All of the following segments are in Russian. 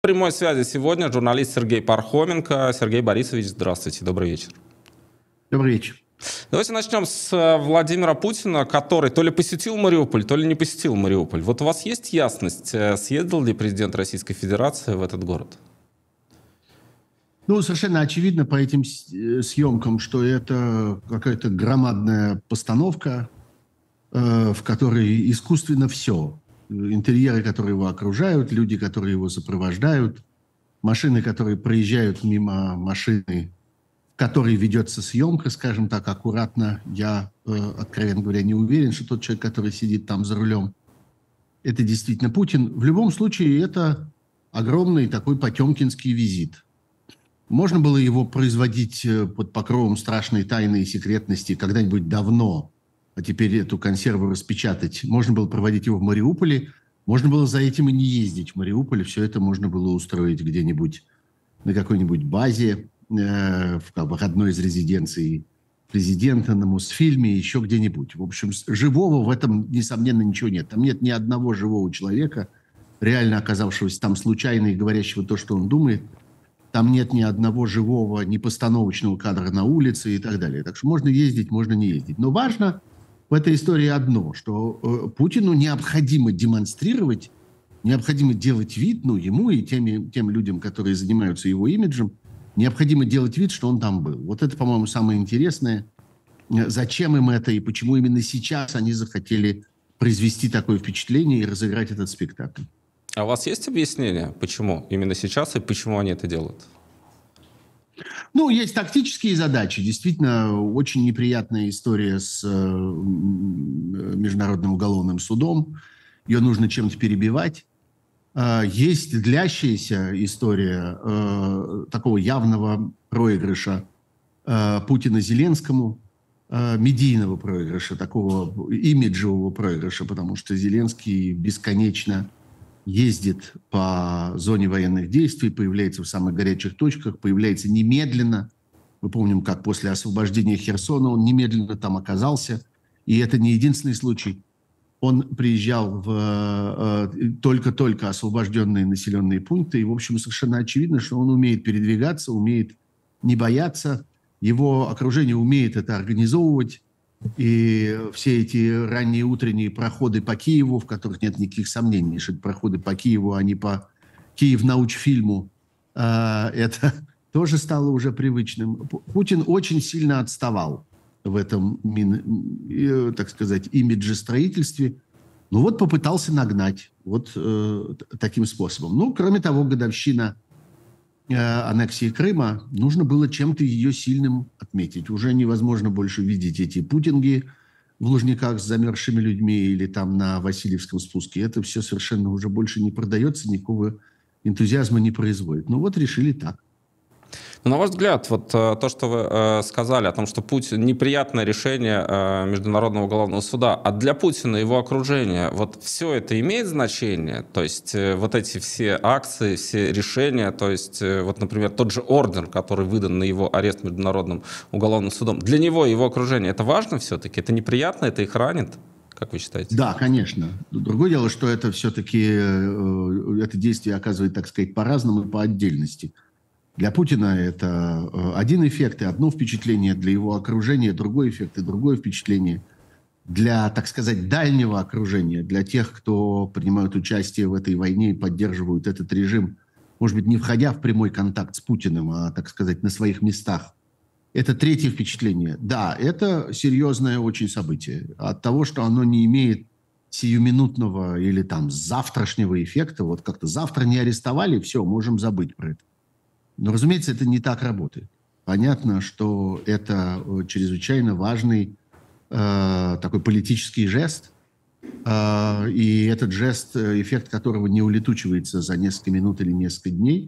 В прямой связи сегодня журналист Сергей Пархоменко. Сергей Борисович, здравствуйте, добрый вечер. Добрый вечер. Давайте начнем с Владимира Путина, который то ли посетил Мариуполь, то ли не посетил Мариуполь. Вот у вас есть ясность, съездил ли президент Российской Федерации в этот город? Ну, совершенно очевидно по этим съемкам, что это какая-то громадная постановка, в которой искусственно все. Интерьеры, которые его окружают, люди, которые его сопровождают, машины, которые проезжают мимо машины, в которой ведется съемка, скажем так, аккуратно. Я, откровенно говоря, не уверен, что тот человек, который сидит там за рулем, это действительно Путин. В любом случае, это огромный такой потемкинский визит. Можно было его производить под покровом страшной тайны и секретности когда-нибудь давно, а теперь эту консерву распечатать. Можно было проводить его в Мариуполе, можно было за этим и не ездить в Мариуполе. Все это можно было устроить где-нибудь на какой-нибудь базе, в одной из резиденций президента, на Мосфильме, еще где-нибудь. В общем, живого в этом, несомненно, ничего нет. Там нет ни одного живого человека, реально оказавшегося там случайно и говорящего то, что он думает. Там нет ни одного живого, непостановочного кадра на улице и так далее. Так что можно ездить, можно не ездить. Но важно в этой истории одно, что Путину необходимо демонстрировать, необходимо делать вид, ну, ему и тем людям, которые занимаются его имиджем, необходимо делать вид, что он там был. Вот это, по-моему, самое интересное. Зачем им это и почему именно сейчас они захотели произвести такое впечатление и разыграть этот спектакль. А у вас есть объяснение, почему именно сейчас и почему они это делают? Ну, есть тактические задачи. Действительно, очень неприятная история с Международным уголовным судом. Ее нужно чем-то перебивать. Есть длящаяся история такого явного проигрыша Путина Зеленскому, медийного проигрыша, такого имиджевого проигрыша, потому что Зеленский бесконечно ездит по зоне военных действий, появляется в самых горячих точках, появляется немедленно. Мы помним, как после освобождения Херсона он немедленно там оказался. И это не единственный случай. Он приезжал в только-только освобожденные населенные пункты. И, в общем, совершенно очевидно, что он умеет передвигаться, умеет не бояться. Его окружение умеет это организовывать. И все эти ранние утренние проходы по Киеву, в которых нет никаких сомнений, что это проходы по Киеву, а не по Киев-научфильму, это тоже стало уже привычным. Путин очень сильно отставал в этом, так сказать, имиджестроительстве. Ну вот попытался нагнать вот таким способом. Ну, кроме того, годовщина аннексии Крыма, нужно было чем-то ее сильным отметить. Уже невозможно больше видеть эти путинги в Лужниках с замерзшими людьми или там на Васильевском спуске. Это все совершенно уже больше не продается, никакого энтузиазма не производит. Ну вот решили так. Но на ваш взгляд, вот то, что вы сказали о том, что Путин неприятное решение Международного уголовного суда, а для Путина и его окружения, вот все это имеет значение? То есть вот эти все акции, все решения, то есть вот, например, тот же ордер, который выдан на его арест Международным уголовным судом, для него и его окружения это важно все-таки? Это неприятно, это их ранит? Как вы считаете? Да, конечно. Другое дело, что это все-таки, это действие оказывает, так сказать, по-разному и по отдельности. Для Путина это один эффект и одно впечатление, для его окружения другой эффект и другое впечатление. Для, так сказать, дальнего окружения, для тех, кто принимают участие в этой войне и поддерживают этот режим, может быть, не входя в прямой контакт с Путиным, а, так сказать, на своих местах. Это третье впечатление. Да, это серьезное очень событие. От того, что оно не имеет сиюминутного или там завтрашнего эффекта, вот как-то завтра не арестовали, все, можем забыть про это. Но, разумеется, это не так работает. Понятно, что это чрезвычайно важный такой политический жест, и этот жест, эффект которого не улетучивается за несколько минут или несколько дней,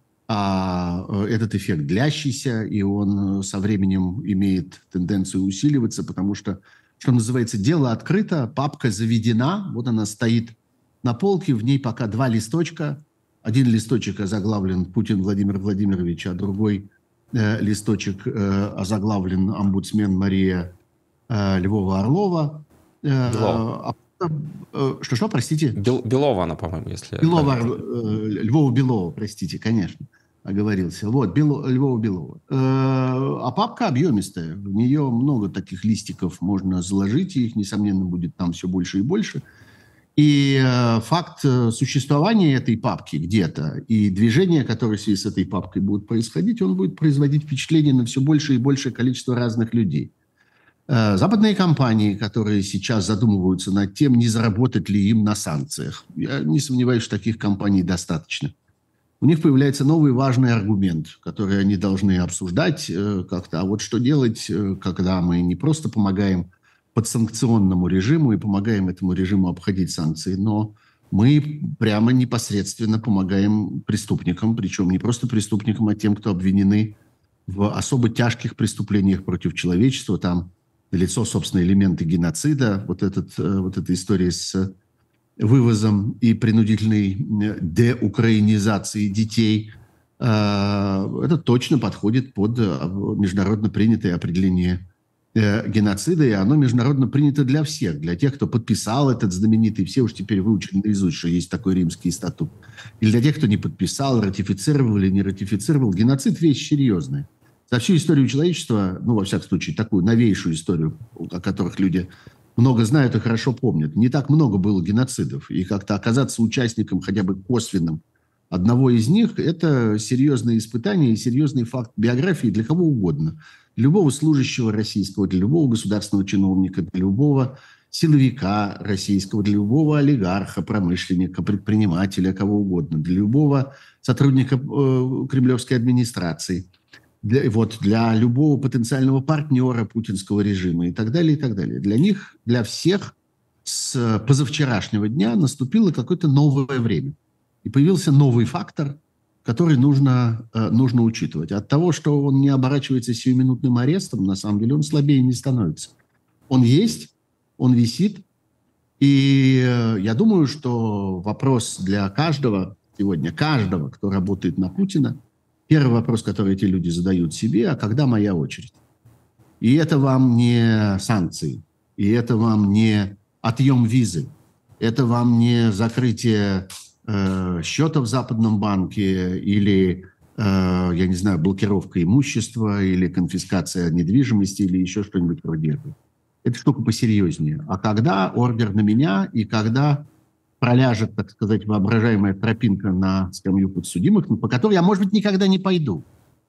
а этот эффект длящийся, и он со временем имеет тенденцию усиливаться, потому что, что называется, дело открыто, папка заведена, вот она стоит на полке, в ней пока два листочка. Один листочек озаглавлен «Путин Владимир Владимирович», а другой листочек озаглавлен «Омбудсмен Мария Львова-Орлова». Что-что, простите? Белова она, по-моему, если... Львова Белова, простите, конечно, оговорился. Вот, Львова Белова. А папка объемистая. В нее много таких листиков можно заложить, и их, несомненно, будет там все больше и больше. И факт существования этой папки где-то и движения, которые в связи с этой папкой будут происходить, он будет производить впечатление на все большее и большее количество разных людей. Западные компании, которые сейчас задумываются над тем, не заработать ли им на санкциях. Я не сомневаюсь, что таких компаний достаточно. У них появляется новый важный аргумент, который они должны обсуждать как-то. А вот что делать, когда мы не просто помогаем подсанкционному режиму и помогаем этому режиму обходить санкции, но мы прямо непосредственно помогаем преступникам, причем не просто преступникам, а тем, кто обвинены в особо тяжких преступлениях против человечества. Там налицо, собственно, элементы геноцида, вот эта история с вывозом и принудительной деукраинизацией детей. Это точно подходит под международно принятое определение геноцида, и оно международно принято для всех, для тех, кто подписал этот знаменитый, все уж теперь выучили наизусть, что есть такой римский статут, или для тех, кто не подписал, ратифицировал или не ратифицировал. Геноцид – вещь серьезная. За всю историю человечества, ну, во всяком случае, такую новейшую историю, о которых люди много знают и хорошо помнят, не так много было геноцидов, и как-то оказаться участником хотя бы косвенным одного из них – это серьезное испытание и серьезный факт биографии для кого угодно. Для любого служащего российского, для любого государственного чиновника, для любого силовика российского, для любого олигарха, промышленника, предпринимателя, кого угодно, для любого сотрудника кремлевской администрации, для любого потенциального партнера путинского режима и так далее, и так далее. Для них, для всех с позавчерашнего дня наступило какое-то новое время. И появился новый фактор, который нужно учитывать. От того, что он не оборачивается сиюминутным арестом, на самом деле он слабее не становится. Он есть, он висит. И я думаю, что вопрос для каждого сегодня, каждого, кто работает на Путина, первый вопрос, который эти люди задают себе: а когда моя очередь? И это вам не санкции, и это вам не отъем визы, это вам не закрытие счета в западном банке или, я не знаю, блокировка имущества или конфискация недвижимости или еще что-нибудь вроде этого. Это штука посерьезнее. А когда ордер на меня и когда проляжет, так сказать, воображаемая тропинка на скамью подсудимых, по которой я, может быть, никогда не пойду,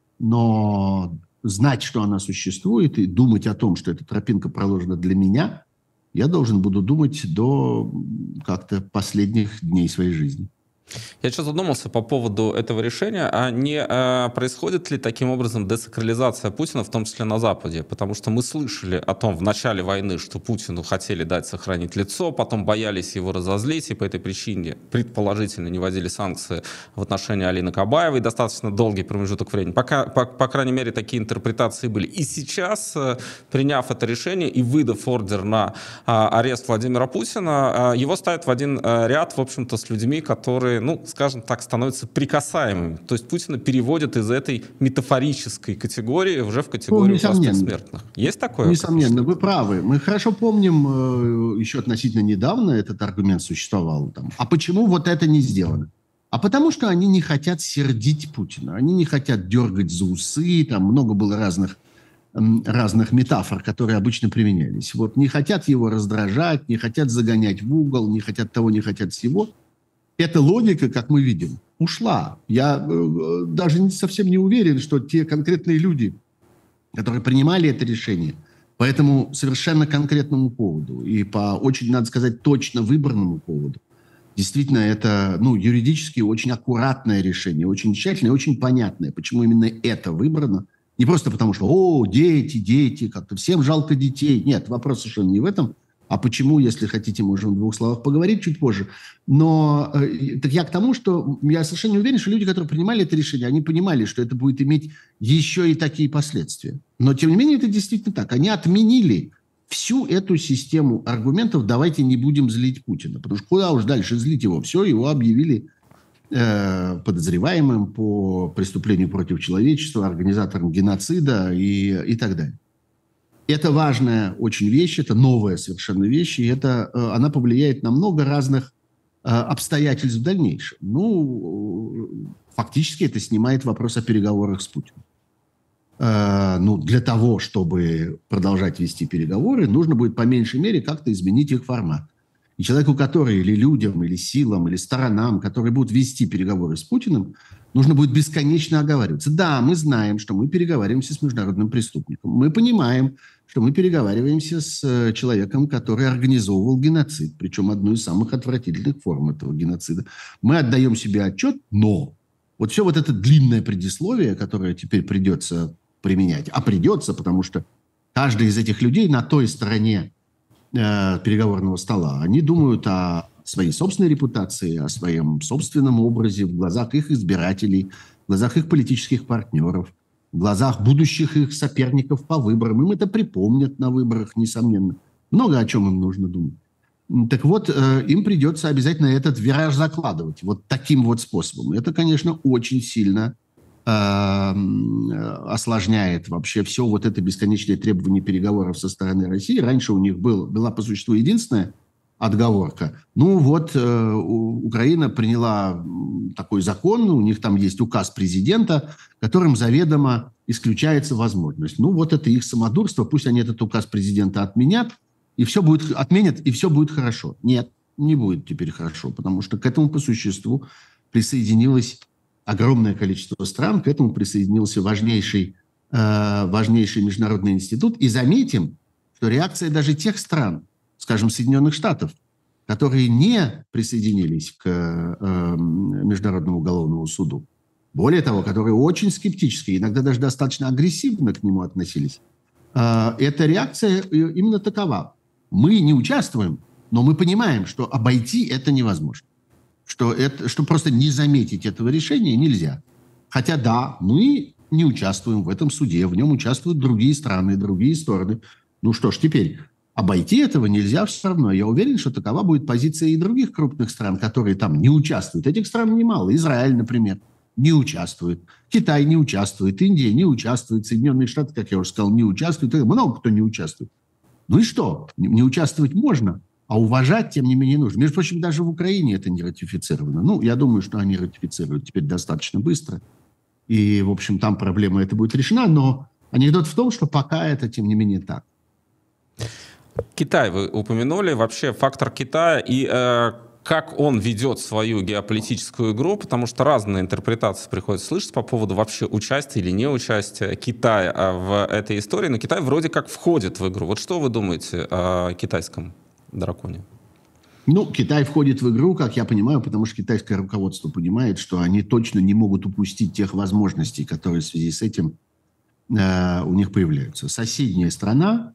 но знать, что она существует, и думать о том, что эта тропинка проложена для меня, я должен буду думать до как-то последних дней своей жизни. Я сейчас задумался по поводу этого решения, а не происходит ли таким образом десакрализация Путина, в том числе на Западе? Потому что мы слышали о том в начале войны, что Путину хотели дать сохранить лицо, потом боялись его разозлить, и по этой причине предположительно не вводили санкции в отношении Алины Кабаевой достаточно долгий промежуток времени. По крайней мере, такие интерпретации были. И сейчас, приняв это решение и выдав ордер на арест Владимира Путина, его ставят в один ряд, в общем-то, с людьми, которые, ну, скажем так, становятся прикасаемыми. То есть Путина переводят из этой метафорической категории уже в категорию простых смертных. Есть такое? Несомненно, вы правы. Мы хорошо помним, еще относительно недавно этот аргумент существовал. А почему вот это не сделано? А потому что они не хотят сердить Путина. Они не хотят дергать за усы. Там много было разных метафор, которые обычно применялись. Вот не хотят его раздражать, не хотят загонять в угол, не хотят того, не хотят всего. Эта логика, как мы видим, ушла. Я даже совсем не уверен, что те конкретные люди, которые принимали это решение по этому совершенно конкретному поводу и по очень, надо сказать, точно выбранному поводу, действительно, это юридически очень аккуратное решение, очень тщательное, очень понятное, почему именно это выбрано. Не просто потому, что дети, как-то всем жалко детей. Нет, вопрос совершенно не в этом. А почему, если хотите, можем в двух словах поговорить чуть позже. Но так я к тому, что я совершенно не уверен, что люди, которые принимали это решение, они понимали, что это будет иметь еще и такие последствия. Но, тем не менее, это действительно так. Они отменили всю эту систему аргументов «давайте не будем злить Путина». Потому что куда уж дальше злить его? Все, его объявили подозреваемым по преступлению против человечества, организатором геноцида и так далее. Это важная очень вещь, это новая совершенно вещь, и она повлияет на много разных обстоятельств в дальнейшем. Фактически это снимает вопрос о переговорах с Путиным. Для того, чтобы продолжать вести переговоры, нужно будет по меньшей мере как-то изменить их формат. И человеку, который или людям, или силам, или сторонам, которые будут вести переговоры с Путиным, нужно будет бесконечно оговариваться. Да, мы знаем, что мы переговариваемся с международным преступником. Мы понимаем, что мы переговариваемся с человеком, который организовывал геноцид, причем одну из самых отвратительных форм этого геноцида. Мы отдаем себе отчет, но вот все вот это длинное предисловие, которое теперь придется применять, а придется, потому что каждый из этих людей на той стороне переговорного стола, они думают о своей собственной репутации, о своем собственном образе в глазах их избирателей, в глазах их политических партнеров, в глазах будущих их соперников по выборам. Им это припомнят на выборах, несомненно. Много о чем им нужно думать. Так вот, им придется обязательно этот вираж закладывать вот таким вот способом. Это, конечно, очень сильно осложняет вообще все вот это бесконечное требование переговоров со стороны России. Раньше у них была по существу единственная отговорка. Украина приняла такой закон, у них там есть указ президента, которым заведомо исключается возможность. Это их самодурство, пусть они этот указ президента отменят, и все будет хорошо. Нет, не будет теперь хорошо, потому что к этому по существу присоединилось огромное количество стран, к этому присоединился важнейший международный институт. И заметим, что реакция даже тех стран, скажем, Соединенных Штатов, которые не присоединились к Международному уголовному суду, более того, которые очень скептически, иногда даже достаточно агрессивно к нему относились, эта реакция именно такова. Мы не участвуем, но мы понимаем, что обойти это невозможно. Что просто не заметить этого решения нельзя. Хотя да, мы не участвуем в этом суде, в нем участвуют другие страны, другие стороны. Что ж, теперь обойти этого нельзя все равно. Я уверен, что такова будет позиция и других крупных стран, которые там не участвуют. Этих стран немало. Израиль, например, не участвует. Китай не участвует. Индия не участвует. Соединенные Штаты, как я уже сказал, не участвуют. Много кто не участвует. И что? Не участвовать можно, а уважать, тем не менее, нужно. Между прочим, даже в Украине это не ратифицировано. Я думаю, что они ратифицируют теперь достаточно быстро. И, в общем, там проблема эта будет решена. Но анекдот в том, что пока это, тем не менее, так. Китай вы упомянули. Вообще фактор Китая и как он ведет свою геополитическую игру, потому что разные интерпретации приходится слышать по поводу вообще участия или неучастия Китая в этой истории. Но Китай вроде как входит в игру. Вот что вы думаете о китайском драконе? Китай входит в игру, как я понимаю, потому что китайское руководство понимает, что они точно не могут упустить тех возможностей, которые в связи с этим у них появляются. Соседняя страна,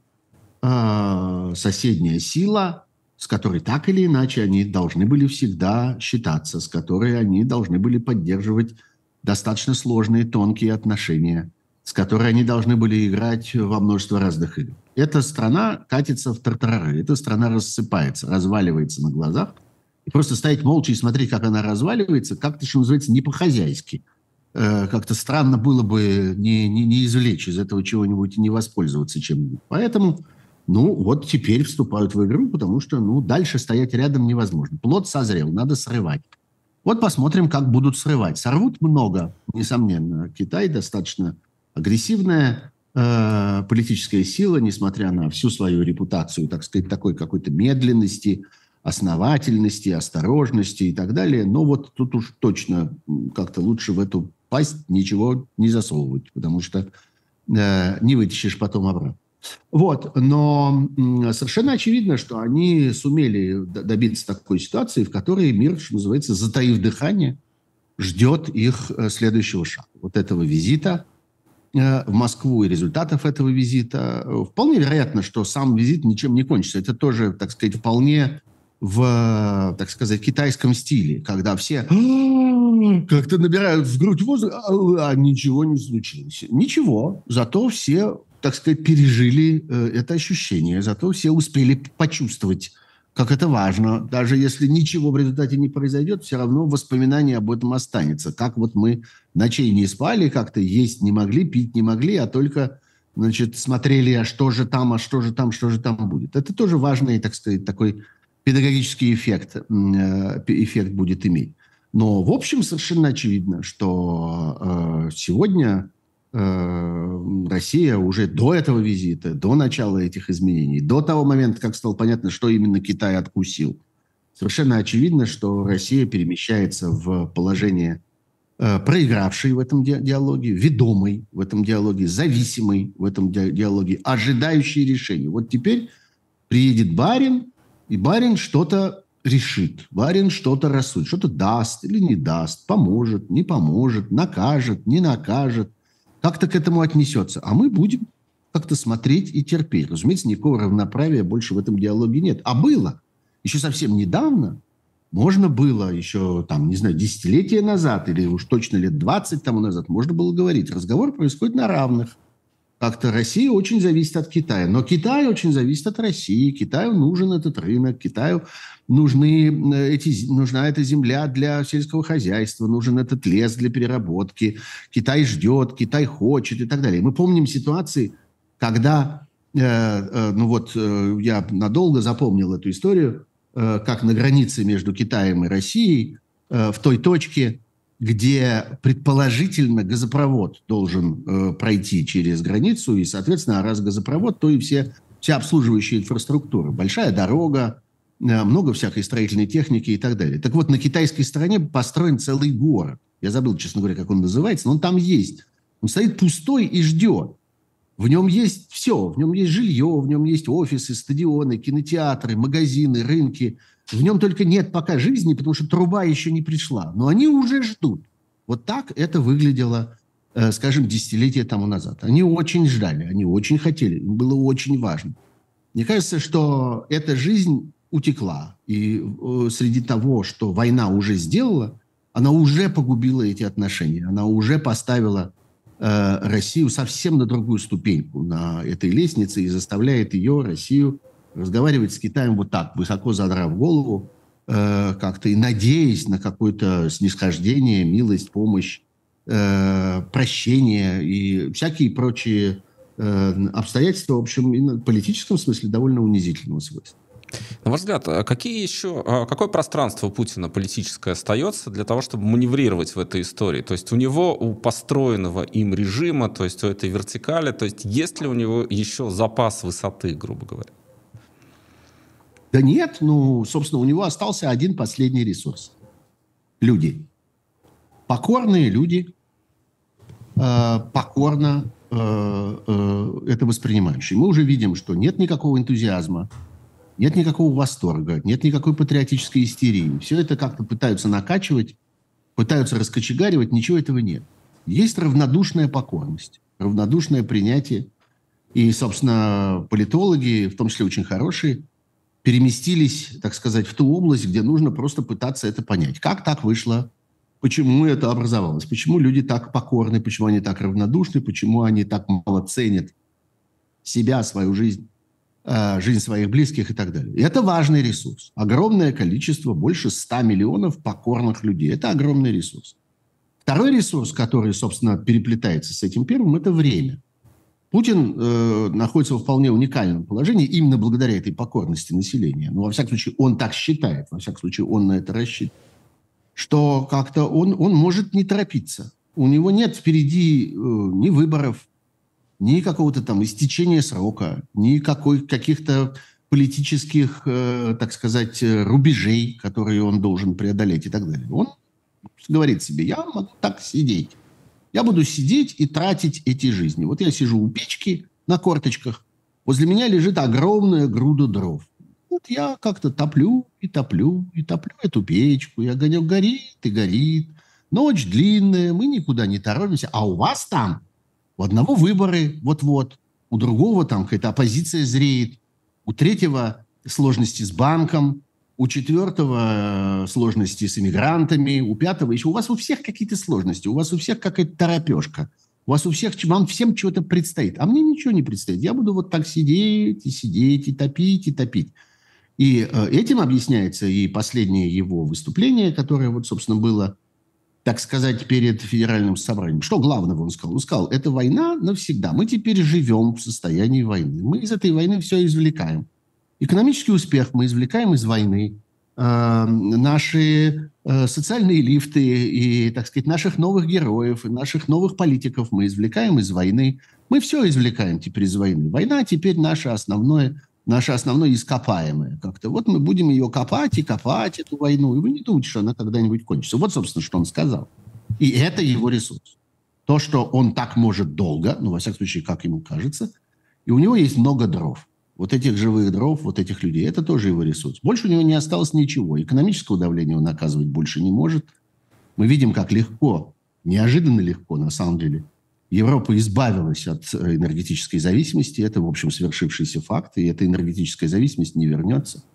соседняя сила, с которой так или иначе они должны были всегда считаться, с которой они должны были поддерживать достаточно сложные, тонкие отношения, с которой они должны были играть во множество разных игр. Эта страна катится в тартарары, эта страна рассыпается, разваливается на глазах. И просто стоять молча и смотреть, как она разваливается, как-то, что называется, не по-хозяйски. Как-то странно было бы не извлечь из этого чего-нибудь и не воспользоваться чем-нибудь. Поэтому, теперь вступают в игру, потому что, дальше стоять рядом невозможно. Плод созрел, надо срывать. Вот посмотрим, как будут срывать. Сорвут много, несомненно. Китай достаточно агрессивная политическая сила, несмотря на всю свою репутацию, так сказать, такой какой-то медленности, основательности, осторожности и так далее. Но вот тут уж точно как-то лучше в эту пасть ничего не засовывать, потому что не вытащишь потом обратно. Но совершенно очевидно, что они сумели добиться такой ситуации, в которой мир, что называется, затаив дыхание, ждет их следующего шага. Вот этого визита в Москву и результатов этого визита. Вполне вероятно, что сам визит ничем не кончится. Это тоже, так сказать, вполне в, так сказать, китайском стиле, когда все как-то набирают в грудь воздух, а ничего не случилось. Ничего, зато все, так сказать, пережили это ощущение, зато все успели почувствовать, как это важно. Даже если ничего в результате не произойдет, все равно воспоминание об этом останется. Как вот мы ночей не спали, как-то есть не могли, пить не могли, а только значит, смотрели, а что же там, а что же там, что же там будет. Это тоже важный, так сказать, такой педагогический эффект будет иметь. Но, в общем, совершенно очевидно, что сегодня Россия уже до этого визита, до начала этих изменений, до того момента, как стало понятно, что именно Китай откусил, совершенно очевидно, что Россия перемещается в положение проигравшей в этом диалоге, ведомой в этом диалоге, зависимой в этом диалоге, ожидающей решения. Вот теперь приедет барин, и барин что-то решит, барин что-то рассудит, что-то даст или не даст, поможет, не поможет, накажет, не накажет, как-то к этому отнесется. А мы будем как-то смотреть и терпеть. Разумеется, никакого равноправия больше в этом диалоге нет. А было. Еще совсем недавно можно было, еще, там, не знаю, десятилетия назад, или уж точно лет 20 тому назад, можно было говорить, разговор происходит на равных. Как-то Россия очень зависит от Китая. Но Китай очень зависит от России. Китаю нужен этот рынок. Китаю нужна эта земля для сельского хозяйства. Нужен этот лес для переработки. Китай ждет, Китай хочет и так далее. Мы помним ситуации, когда, я надолго запомнил эту историю, как на границе между Китаем и Россией, в той точке, где предположительно газопровод должен пройти через границу, и, соответственно, раз газопровод, то и вся обслуживающая инфраструктура. Большая дорога, много всякой строительной техники и так далее. Так вот, на китайской стороне построен целый город. Я забыл, честно говоря, как он называется, но он там есть. Он стоит пустой и ждет. В нем есть все. В нем есть жилье, в нем есть офисы, стадионы, кинотеатры, магазины, рынки. В нем только нет пока жизни, потому что труба еще не пришла. Но они уже ждут. Вот так это выглядело, скажем, десятилетия тому назад. Они очень ждали, они очень хотели, им было очень важно. Мне кажется, что эта жизнь утекла. И среди того, что война уже сделала, она уже погубила эти отношения. Она уже поставила Россию совсем на другую ступеньку на этой лестнице и заставляет ее, Россию, разговаривать с Китаем вот так, высоко задрав голову, как-то и надеясь на какое-то снисхождение, милость, помощь, прощение и всякие прочие обстоятельства, в общем, и в политическом смысле довольно унизительного свойства. На ваш взгляд, какое пространство у Путина политическое остается для того, чтобы маневрировать в этой истории? То есть у построенного им режима, то есть у этой вертикали, то есть есть ли у него еще запас высоты, грубо говоря? Да нет, собственно, у него остался один последний ресурс. Люди. Покорные люди, покорно это воспринимающие. Мы уже видим, что нет никакого энтузиазма, нет никакого восторга, нет никакой патриотической истерии. Все это как-то пытаются накачивать, пытаются раскочегаривать, ничего этого нет. Есть равнодушная покорность, равнодушное принятие. И, собственно, политологи, в том числе очень хорошие, переместились, так сказать, в ту область, где нужно просто пытаться это понять. Как так вышло? Почему это образовалось? Почему люди так покорны? Почему они так равнодушны? Почему они так мало ценят себя, свою жизнь? Жизнь своих близких и так далее. И это важный ресурс. Огромное количество, больше 100 миллионов покорных людей. Это огромный ресурс. Второй ресурс, который, собственно, переплетается с этим первым, это время. Путин находится в вполне уникальном положении именно благодаря этой покорности населения. Во всяком случае, он так считает, во всяком случае, он на это рассчитывает, что как-то он может не торопиться. У него нет впереди ни выборов, ни какого-то там истечения срока, ни каких-то политических, так сказать, рубежей, которые он должен преодолеть и так далее. Он говорит себе, я могу так сидеть. Я буду сидеть и тратить эти жизни. Вот я сижу у печки на корточках, возле меня лежит огромная груда дров. Вот я как-то топлю и топлю и топлю эту печку. И огонек горит и горит. Ночь длинная, мы никуда не торопимся. А у вас там у одного выборы вот-вот, у другого там какая-то оппозиция зреет, у третьего сложности с банком, у четвертого сложности с иммигрантами, у пятого еще. У вас у всех какие-то сложности, у вас у всех какая-то торопежка, у вас у всех, вам всем чего-то предстоит. А мне ничего не предстоит. Я буду вот так сидеть, и топить, и топить. И этим объясняется и последнее его выступление, которое вот, собственно, было так сказать, перед федеральным собранием. Что главного он сказал? Он сказал, это война навсегда. Мы теперь живем в состоянии войны. Мы из этой войны все извлекаем. Экономический успех мы извлекаем из войны. Наши социальные лифты и, так сказать, наших новых героев, и наших новых политиков мы извлекаем из войны. Мы все извлекаем теперь из войны. Война теперь наше основное ископаемое. Как-то вот мы будем ее копать и копать, эту войну. И вы не думаете, что она когда-нибудь кончится. Вот, собственно, что он сказал. И это его ресурс. То, что он так может долго, ну, во всяком случае, как ему кажется, и у него есть много дров. Вот этих живых дров, вот этих людей, это тоже его ресурс. Больше у него не осталось ничего. Экономического давления он оказывать больше не может. Мы видим, как легко, неожиданно легко, на самом деле, Европа избавилась от энергетической зависимости. Это, в общем, свершившийся факт, и эта энергетическая зависимость не вернется.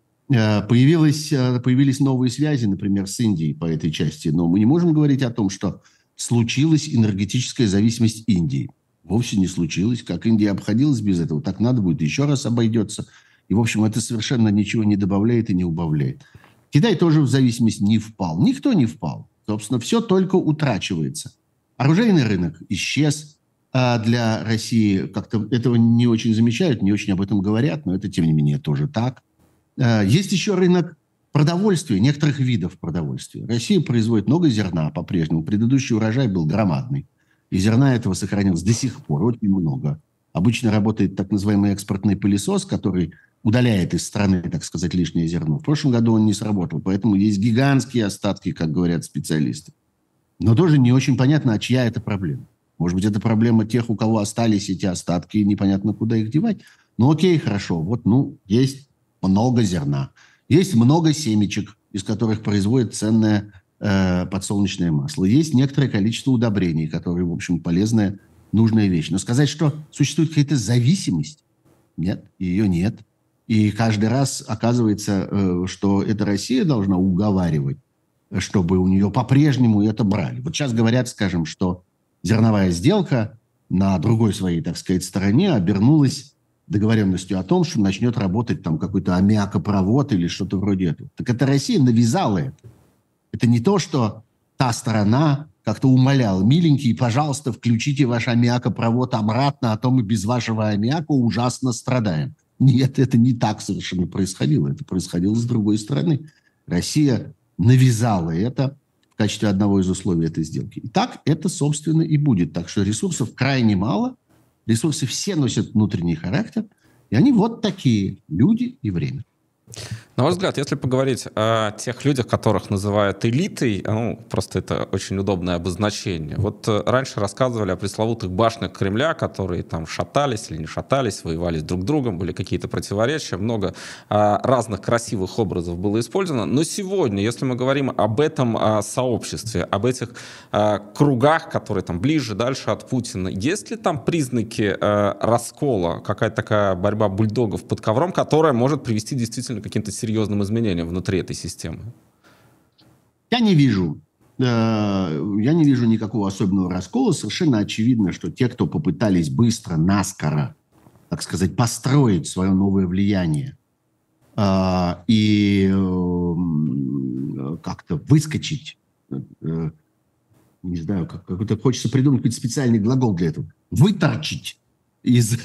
Появились новые связи, например, с Индией по этой части, но мы не можем говорить о том, что случилась энергетическая зависимость Индии. Вовсе не случилось. Как Индия обходилась без этого, так надо будет еще раз обойдется. И, в общем, это совершенно ничего не добавляет и не убавляет. Китай тоже в зависимость не впал. Никто не впал. Собственно, все только утрачивается. Оружейный рынок исчез для России. Как-то этого не очень замечают, не очень об этом говорят, но это, тем не менее, тоже так. Есть еще рынок продовольствия, некоторых видов продовольствия. Россия производит много зерна по-прежнему. Предыдущий урожай был громадный. И зерна этого сохранилось до сих пор очень много. Обычно работает так называемый экспортный пылесос, который удаляет из страны, так сказать, лишнее зерно. В прошлом году он не сработал, поэтому есть гигантские остатки, как говорят специалисты. Но тоже не очень понятно, а чья это проблема. Может быть, это проблема тех, у кого остались эти остатки, и непонятно, куда их девать. Ну, окей, хорошо. Вот, есть много зерна. Есть много семечек, из которых производят ценное подсолнечное масло. Есть некоторое количество удобрений, которые, в общем, полезная, нужная вещь. Но сказать, что существует какая-то зависимость, нет, ее нет. И каждый раз оказывается, что эта Россия должна уговаривать, чтобы у нее по-прежнему это брали. Вот сейчас говорят, скажем, что зерновая сделка на другой своей, так сказать, стороне обернулась договоренностью о том, что начнет работать там какой-то аммиакопровод или что-то вроде этого. Так это Россия навязала это. Это не то, что та сторона как-то умоляла: миленькие, пожалуйста, включите ваш аммиакопровод обратно, а то мы без вашего аммиака ужасно страдаем. Нет, это не так совершенно происходило. Это происходило с другой стороны. Россия навязала это в качестве одного из условий этой сделки. И так это, собственно, и будет. Так что ресурсов крайне мало. Ресурсы все носят внутренний характер. И они вот такие: люди и время. На ваш взгляд, если поговорить о тех людях, которых называют элитой, просто это очень удобное обозначение. Вот раньше рассказывали о пресловутых башнях Кремля, которые там шатались или не шатались, воевали друг с другом, были какие-то противоречия, много разных красивых образов было использовано. Но сегодня, если мы говорим об этом сообществе, об этих кругах, которые там ближе, дальше от Путина, есть ли там признаки раскола, какая-то такая борьба бульдогов под ковром, которая может привести действительно к каким-то серьезным изменениям внутри этой системы? Я не вижу никакого особенного раскола. Совершенно очевидно, что те, кто попытались быстро, наскоро, так сказать, построить свое новое влияние и как-то выскочить, не знаю, как-то хочется придумать какой-то специальный глагол для этого, выторчить из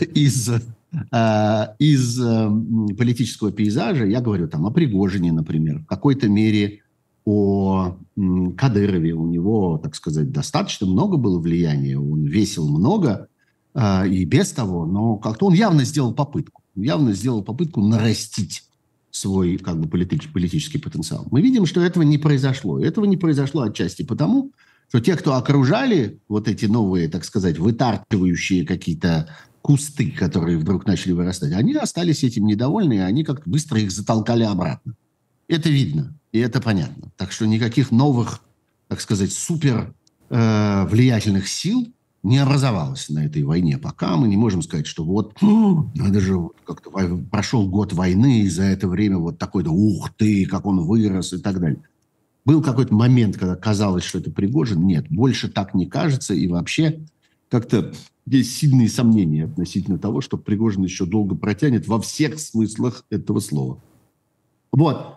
политического пейзажа, я говорю там о Пригожине, например, в какой-то мере о Кадырове. У него, так сказать, достаточно много было влияния, он весил много и без того, но как-то он явно сделал попытку нарастить свой политический потенциал. Мы видим, что этого не произошло. Этого не произошло отчасти потому, что те, кто окружали вот эти новые, так сказать, вытаркивающие какие-то кусты, которые вдруг начали вырастать, они остались этим недовольны, и они как-то быстро их затолкали обратно. Это видно, и это понятно. Так что никаких новых, так сказать, супер влиятельных сил не образовалось на этой войне. Пока мы не можем сказать, что надо же, как-то прошел год войны, и за это время вот такой-то, ух ты, как он вырос и так далее. Был какой-то момент, когда казалось, что это Пригожин. Нет, больше так не кажется, и вообще как-то есть сильные сомнения относительно того, что Пригожин еще долго протянет во всех смыслах этого слова. Вот.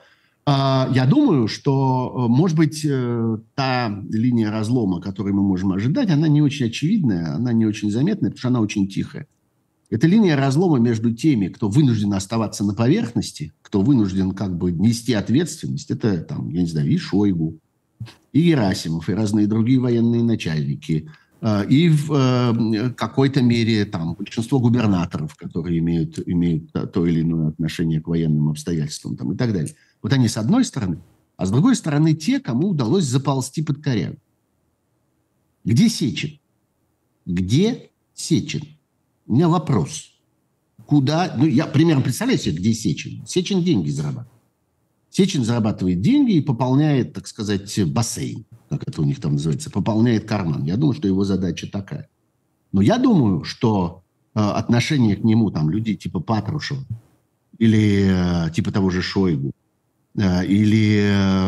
Я думаю, что, может быть, та линия разлома, которую мы можем ожидать, она не очень очевидная, она не очень заметная, потому что она очень тихая. Это линия разлома между теми, кто вынужден оставаться на поверхности, кто вынужден как бы нести ответственность. Это, там, я не знаю, и Шойгу, и Герасимов, и разные другие военные начальники, и в какой-то мере там большинство губернаторов, которые имеют то или иное отношение к военным обстоятельствам там, и так далее. Вот они с одной стороны, а с другой стороны те, кому удалось заползти под корягу. Где Сечин? Где Сечин? У меня вопрос. Куда? Ну, я примерно представляю себе, где Сечин. Сечин деньги зарабатывает. Сечин зарабатывает деньги и пополняет, так сказать, бассейн, как это у них там называется, пополняет карман. Я думаю, что его задача такая. Но я думаю, что отношение к нему там людей типа Патрушева или типа того же Шойгу, или,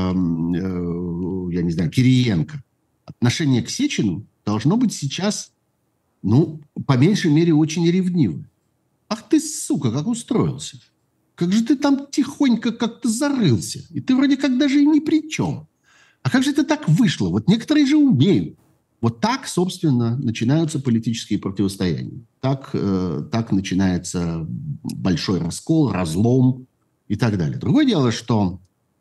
я не знаю, Кириенко, отношение к Сечину должно быть сейчас, ну, по меньшей мере, очень ревнивым. Ах ты, сука, как устроился. Как же ты там тихонько как-то зарылся. И ты вроде как даже и ни при чем. А как же это так вышло? Вот некоторые же умеют. Вот так, собственно, начинаются политические противостояния. Так начинается большой раскол, разлом и так далее. Другое дело, что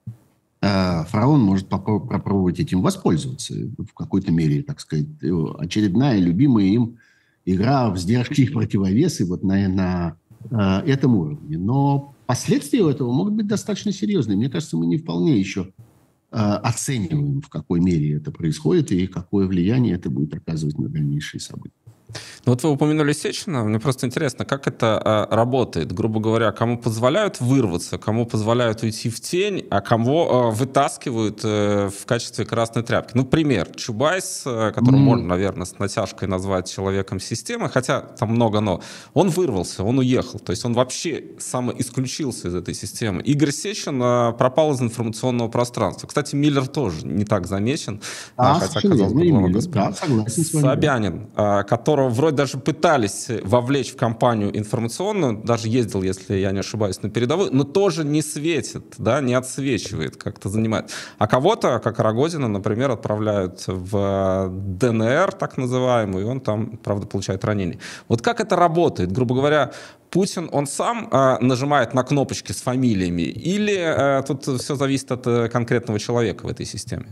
фараон может попробовать этим воспользоваться. В какой-то мере, так сказать, очередная любимая им игра в сдержки и противовесы вот на этом уровне. Но последствия у этого могут быть достаточно серьезные. Мне кажется, мы не вполне еще оцениваем, в какой мере это происходит и какое влияние это будет оказывать на дальнейшие события. Ну, вот вы упомянули Сечина. Мне просто интересно, как это работает. Грубо говоря, кому позволяют вырваться, кому позволяют уйти в тень, а кого вытаскивают в качестве красной тряпки. Ну, пример. Чубайс, которого можно, наверное, с натяжкой назвать человеком системы, хотя там много «но». Он вырвался, он уехал. То есть он вообще самоисключился из этой системы. Игорь Сечин пропал из информационного пространства. Кстати, Миллер тоже не так замечен, хотя, казалось бы, глава Газпрома. Собянин, которого вроде даже пытались вовлечь в кампанию информационную, даже ездил, если я не ошибаюсь, на передовую, но тоже не светит, да, не отсвечивает, как-то занимает. А кого-то, как Рогозина, например, отправляют в ДНР, так называемую, и он там, правда, получает ранение. Вот как это работает? Грубо говоря, Путин, он сам нажимает на кнопочки с фамилиями, или тут все зависит от конкретного человека в этой системе?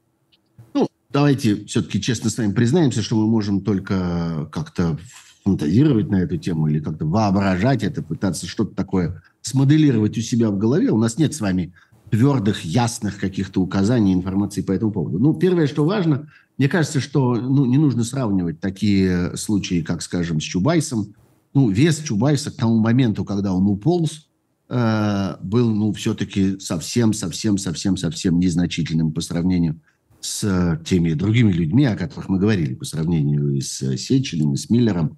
Давайте все-таки честно с вами признаемся, что мы можем только как-то фантазировать на эту тему или как-то воображать это, пытаться что-то такое смоделировать у себя в голове. У нас нет с вами твердых, ясных каких-то указаний, информации по этому поводу. Ну, первое, что важно, мне кажется, что не нужно сравнивать такие случаи, как, скажем, с Чубайсом. Вес Чубайса к тому моменту, когда он уполз, был, все-таки совсем незначительным по сравнению с теми другими людьми, о которых мы говорили, по сравнению и с Сечиным, и с Миллером,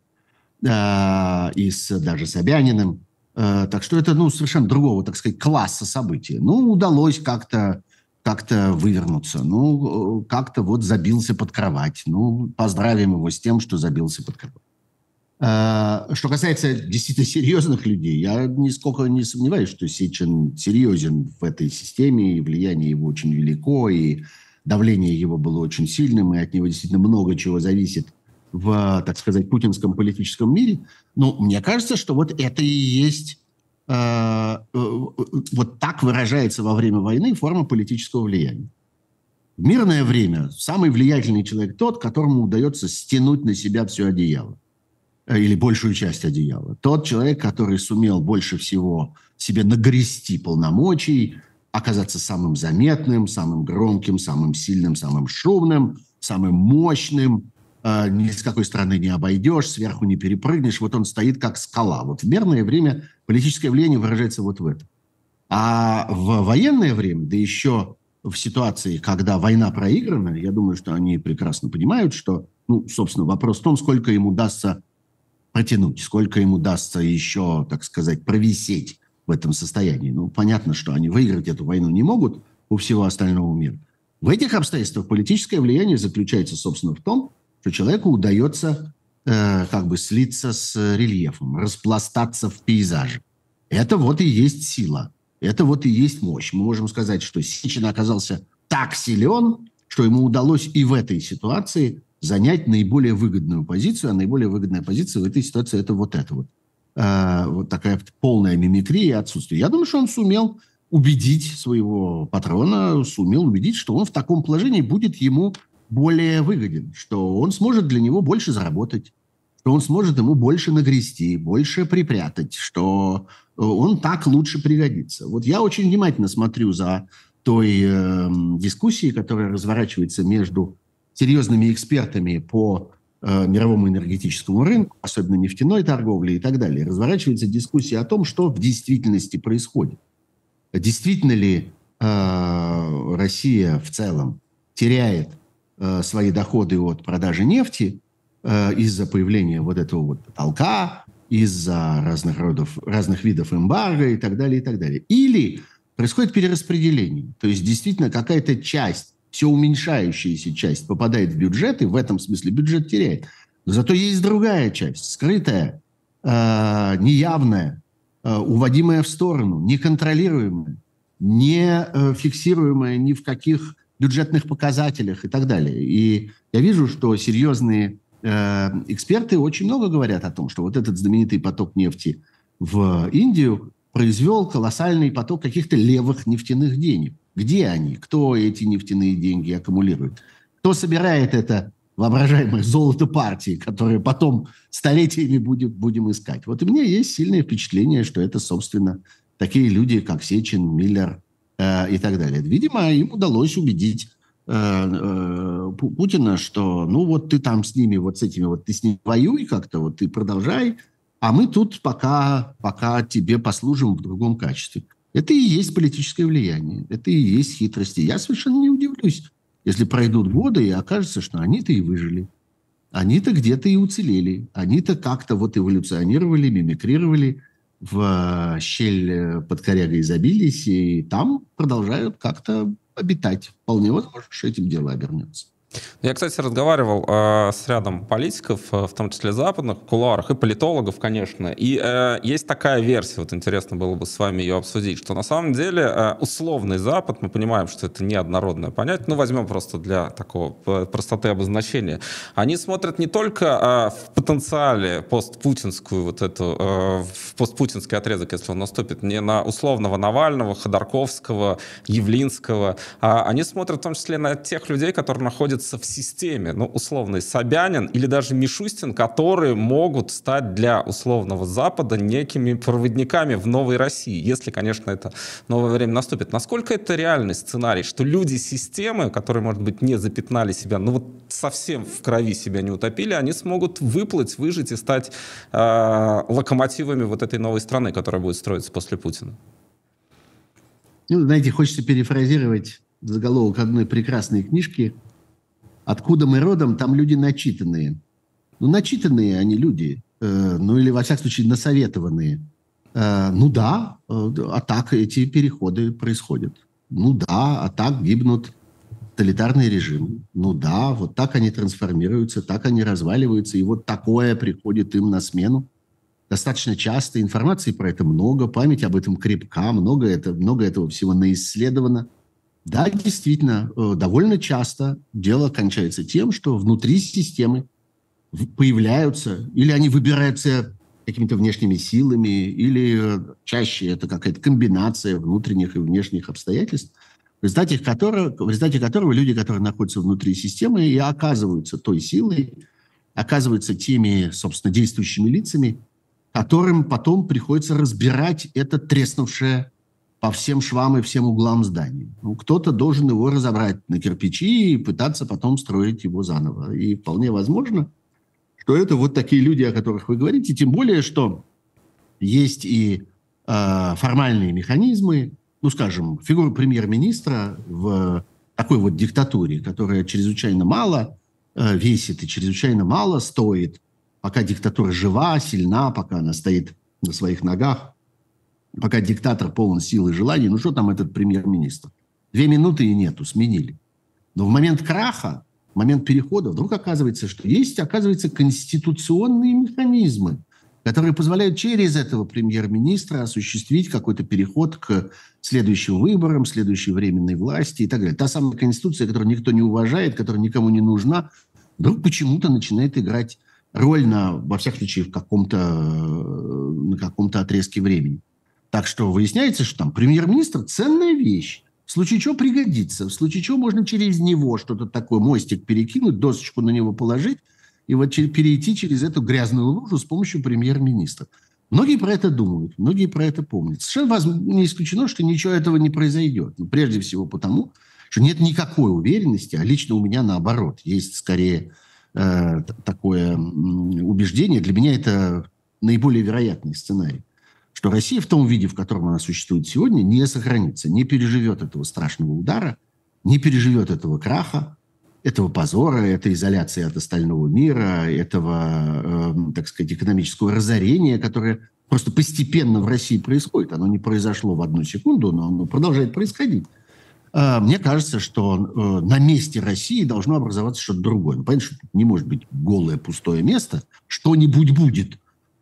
и даже Собяниным. Так что это совершенно другого, так сказать, класса события. Удалось как-то вывернуться. Как-то вот забился под кровать. Поздравим его с тем, что забился под кровать. Что касается действительно серьезных людей, я нисколько не сомневаюсь, что Сечин серьезен в этой системе, и влияние его очень велико, и давление его было очень сильным, и от него действительно много чего зависит в, так сказать, путинском политическом мире. Но мне кажется, что вот это и есть, вот так выражается во время войны форма политического влияния. В мирное время самый влиятельный человек тот, которому удается стянуть на себя все одеяло. Или большую часть одеяла. Тот человек, который сумел больше всего себе нагрести полномочий, оказаться самым заметным, самым громким, самым сильным, самым шумным, самым мощным. Ни с какой стороны не обойдешь, сверху не перепрыгнешь. Вот он стоит как скала. Вот в мирное время политическое влияние выражается вот в этом. А в военное время, да еще в ситуации, когда война проиграна, я думаю, что они прекрасно понимают, что, собственно, вопрос в том, сколько им удастся протянуть, сколько им удастся еще, так сказать, провисеть в этом состоянии. Понятно, что они выиграть эту войну не могут у всего остального мира. В этих обстоятельствах политическое влияние заключается, собственно, в том, что человеку удается слиться с рельефом, распластаться в пейзаже. Это вот и есть сила Это вот и есть мощь. Мы можем сказать, что Сечин оказался так силен, что ему удалось и в этой ситуации занять наиболее выгодную позицию, а наиболее выгодная позиция в этой ситуации – это вот это вот. Вот такая полная мимикрия и отсутствие. Я думаю, что он сумел убедить своего патрона, сумел убедить, что он в таком положении будет ему более выгоден, что он сможет для него больше заработать, что он сможет ему больше нагрести, больше припрятать, что он так лучше пригодится. Вот я очень внимательно смотрю за той дискуссией, которая разворачивается между серьезными экспертами по мировому энергетическому рынку, особенно нефтяной торговли и так далее. Разворачивается дискуссия о том, что в действительности происходит. Действительно ли Россия в целом теряет свои доходы от продажи нефти из-за появления вот этого вот потолка, из-за разных видов эмбарго и так далее, и так далее. Или происходит перераспределение. То есть действительно какая-то часть, все уменьшающаяся часть попадает в бюджет, и в этом смысле бюджет теряет. Но зато есть другая часть, скрытая, неявная, уводимая в сторону, неконтролируемая, не фиксируемая ни в каких бюджетных показателях и так далее. И я вижу, что серьезные эксперты очень много говорят о том, что вот этот знаменитый поток нефти в Индию произвел колоссальный поток каких-то левых нефтяных денег. Где они? Кто эти нефтяные деньги аккумулирует? Кто собирает это воображаемое золото партии, которое потом столетиями будем искать? Вот у меня есть сильное впечатление, что это, собственно, такие люди, как Сечин, Миллер и так далее. Видимо, им удалось убедить Путина, что ну вот ты там с ними, вот с этими, вот ты с ними воюй как-то, вот ты продолжай, а мы тут пока тебе послужим в другом качестве. Это и есть политическое влияние, это и есть хитрости. Я совершенно не удивлюсь, если пройдут годы и окажется, что они-то и выжили. Они-то где-то и уцелели. Они-то как-то вот эволюционировали, мимикрировали, в щель под корягой забились, и там продолжают как-то обитать. Вполне возможно, что этим дело обернется. Я, кстати, разговаривал с рядом политиков, в том числе западных, в кулуарах, и политологов, конечно. И есть такая версия, вот интересно было бы с вами ее обсудить, что на самом деле условный Запад, мы понимаем, что это неоднородное понятие, ну, возьмем просто для такого простоты обозначения, они смотрят не только в потенциале постпутинскую вот эту, в постпутинский отрезок, если он наступит, не на условного Навального, Ходорковского, Явлинского, а они смотрят в том числе на тех людей, которые находятся в системе, ну, условный Собянин или даже Мишустин, которые могут стать для условного Запада некими проводниками в новой России, если, конечно, это новое время наступит. Насколько это реальный сценарий, что люди системы, которые, может быть, не запятнали себя, ну, вот совсем в крови себя не утопили, они смогут выплыть, выжить и стать локомотивами вот этой новой страны, которая будет строиться после Путина? Ну, знаете, хочется перефразировать заголовок одной прекрасной книжки «Откуда мы родом, там люди начитанные». Ну, начитанные они люди, ну, или, во всяком случае, насоветованные. Ну, да, а так эти переходы происходят. Ну, да, а так гибнут тоталитарные режимы. Ну, да, вот так они трансформируются, так они разваливаются, и вот такое приходит им на смену. Достаточно часто, информации про это много, память об этом крепка, много этого всего наисследовано. Да, действительно, довольно часто дело кончается тем, что внутри системы появляются, или они выбираются какими-то внешними силами, или чаще это какая-то комбинация внутренних и внешних обстоятельств, в результате которого люди, которые находятся внутри системы, и оказываются той силой, оказываются теми, собственно, действующими лицами, которым потом приходится разбирать это треснувшее по всем швам и всем углам здания. Ну, кто-то должен его разобрать на кирпичи и пытаться потом строить его заново. И вполне возможно, что это вот такие люди, о которых вы говорите, тем более, что есть и формальные механизмы, ну, скажем, фигура премьер-министра в такой вот диктатуре, которая чрезвычайно мало весит и чрезвычайно мало стоит, пока диктатура жива, сильна, пока она стоит на своих ногах, пока диктатор полон сил и желаний. Ну, что там этот премьер-министр? 2 минуты и нету, сменили. Но в момент краха, в момент перехода вдруг оказывается, что есть, оказывается, конституционные механизмы, которые позволяют через этого премьер-министра осуществить какой-то переход к следующим выборам, следующей временной власти и так далее. Та самая Конституция, которую никто не уважает, которая никому не нужна, вдруг почему-то начинает играть роль во всяком случае, на каком-то отрезке времени. Так что выясняется, что там премьер-министр – ценная вещь. В случае чего пригодится. В случае чего можно через него что-то такое, мостик перекинуть, досочку на него положить и вот перейти через эту грязную лужу с помощью премьер-министра. Многие про это думают, многие про это помнят. Совершенно не исключено, что ничего этого не произойдет. Но прежде всего потому, что нет никакой уверенности, а лично у меня наоборот. Есть скорее такое убеждение, для меня это наиболее вероятный сценарий, что Россия в том виде, в котором она существует сегодня, не сохранится, не переживет этого страшного удара, не переживет этого краха, этого позора, этой изоляции от остального мира, этого, так сказать, экономического разорения, которое просто постепенно в России происходит. Оно не произошло в одну секунду, но оно продолжает происходить. Мне кажется, что на месте России должно образоваться что-то другое. Понятно, что не может быть голое пустое место, что-нибудь будет.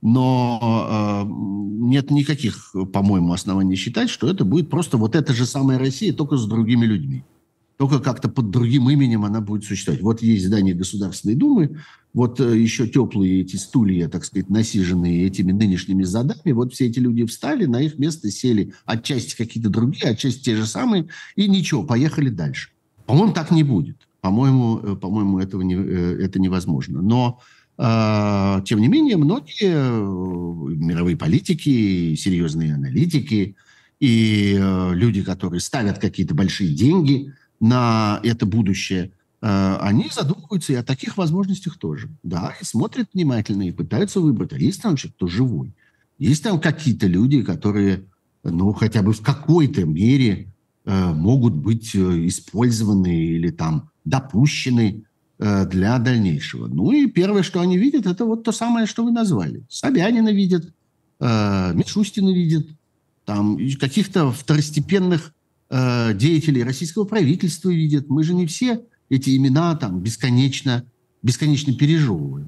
Но нет никаких, по-моему, оснований считать, что это будет просто вот эта же самая Россия, только с другими людьми. Только как-то под другим именем она будет существовать. Вот есть здание Государственной Думы, вот еще теплые эти стулья, так сказать, насиженные этими нынешними задами. Вот все эти люди встали, на их место сели отчасти какие-то другие, отчасти те же самые, и ничего, поехали дальше. По-моему, так не будет. По-моему, это невозможно. Но тем не менее, многие мировые политики, серьезные аналитики и люди, которые ставят какие-то большие деньги на это будущее, они задумываются и о таких возможностях тоже. Да, и смотрят внимательно, и пытаются выбрать. А есть там вообще кто живой? Есть там какие-то люди, которые, хотя бы в какой-то мере могут быть использованы или там допущены для дальнейшего. И первое, что они видят, это вот то самое, что вы назвали. Собянина видят, Мишустина видят, там каких-то второстепенных деятелей российского правительства видят. Мы же не все эти имена там бесконечно пережевываем.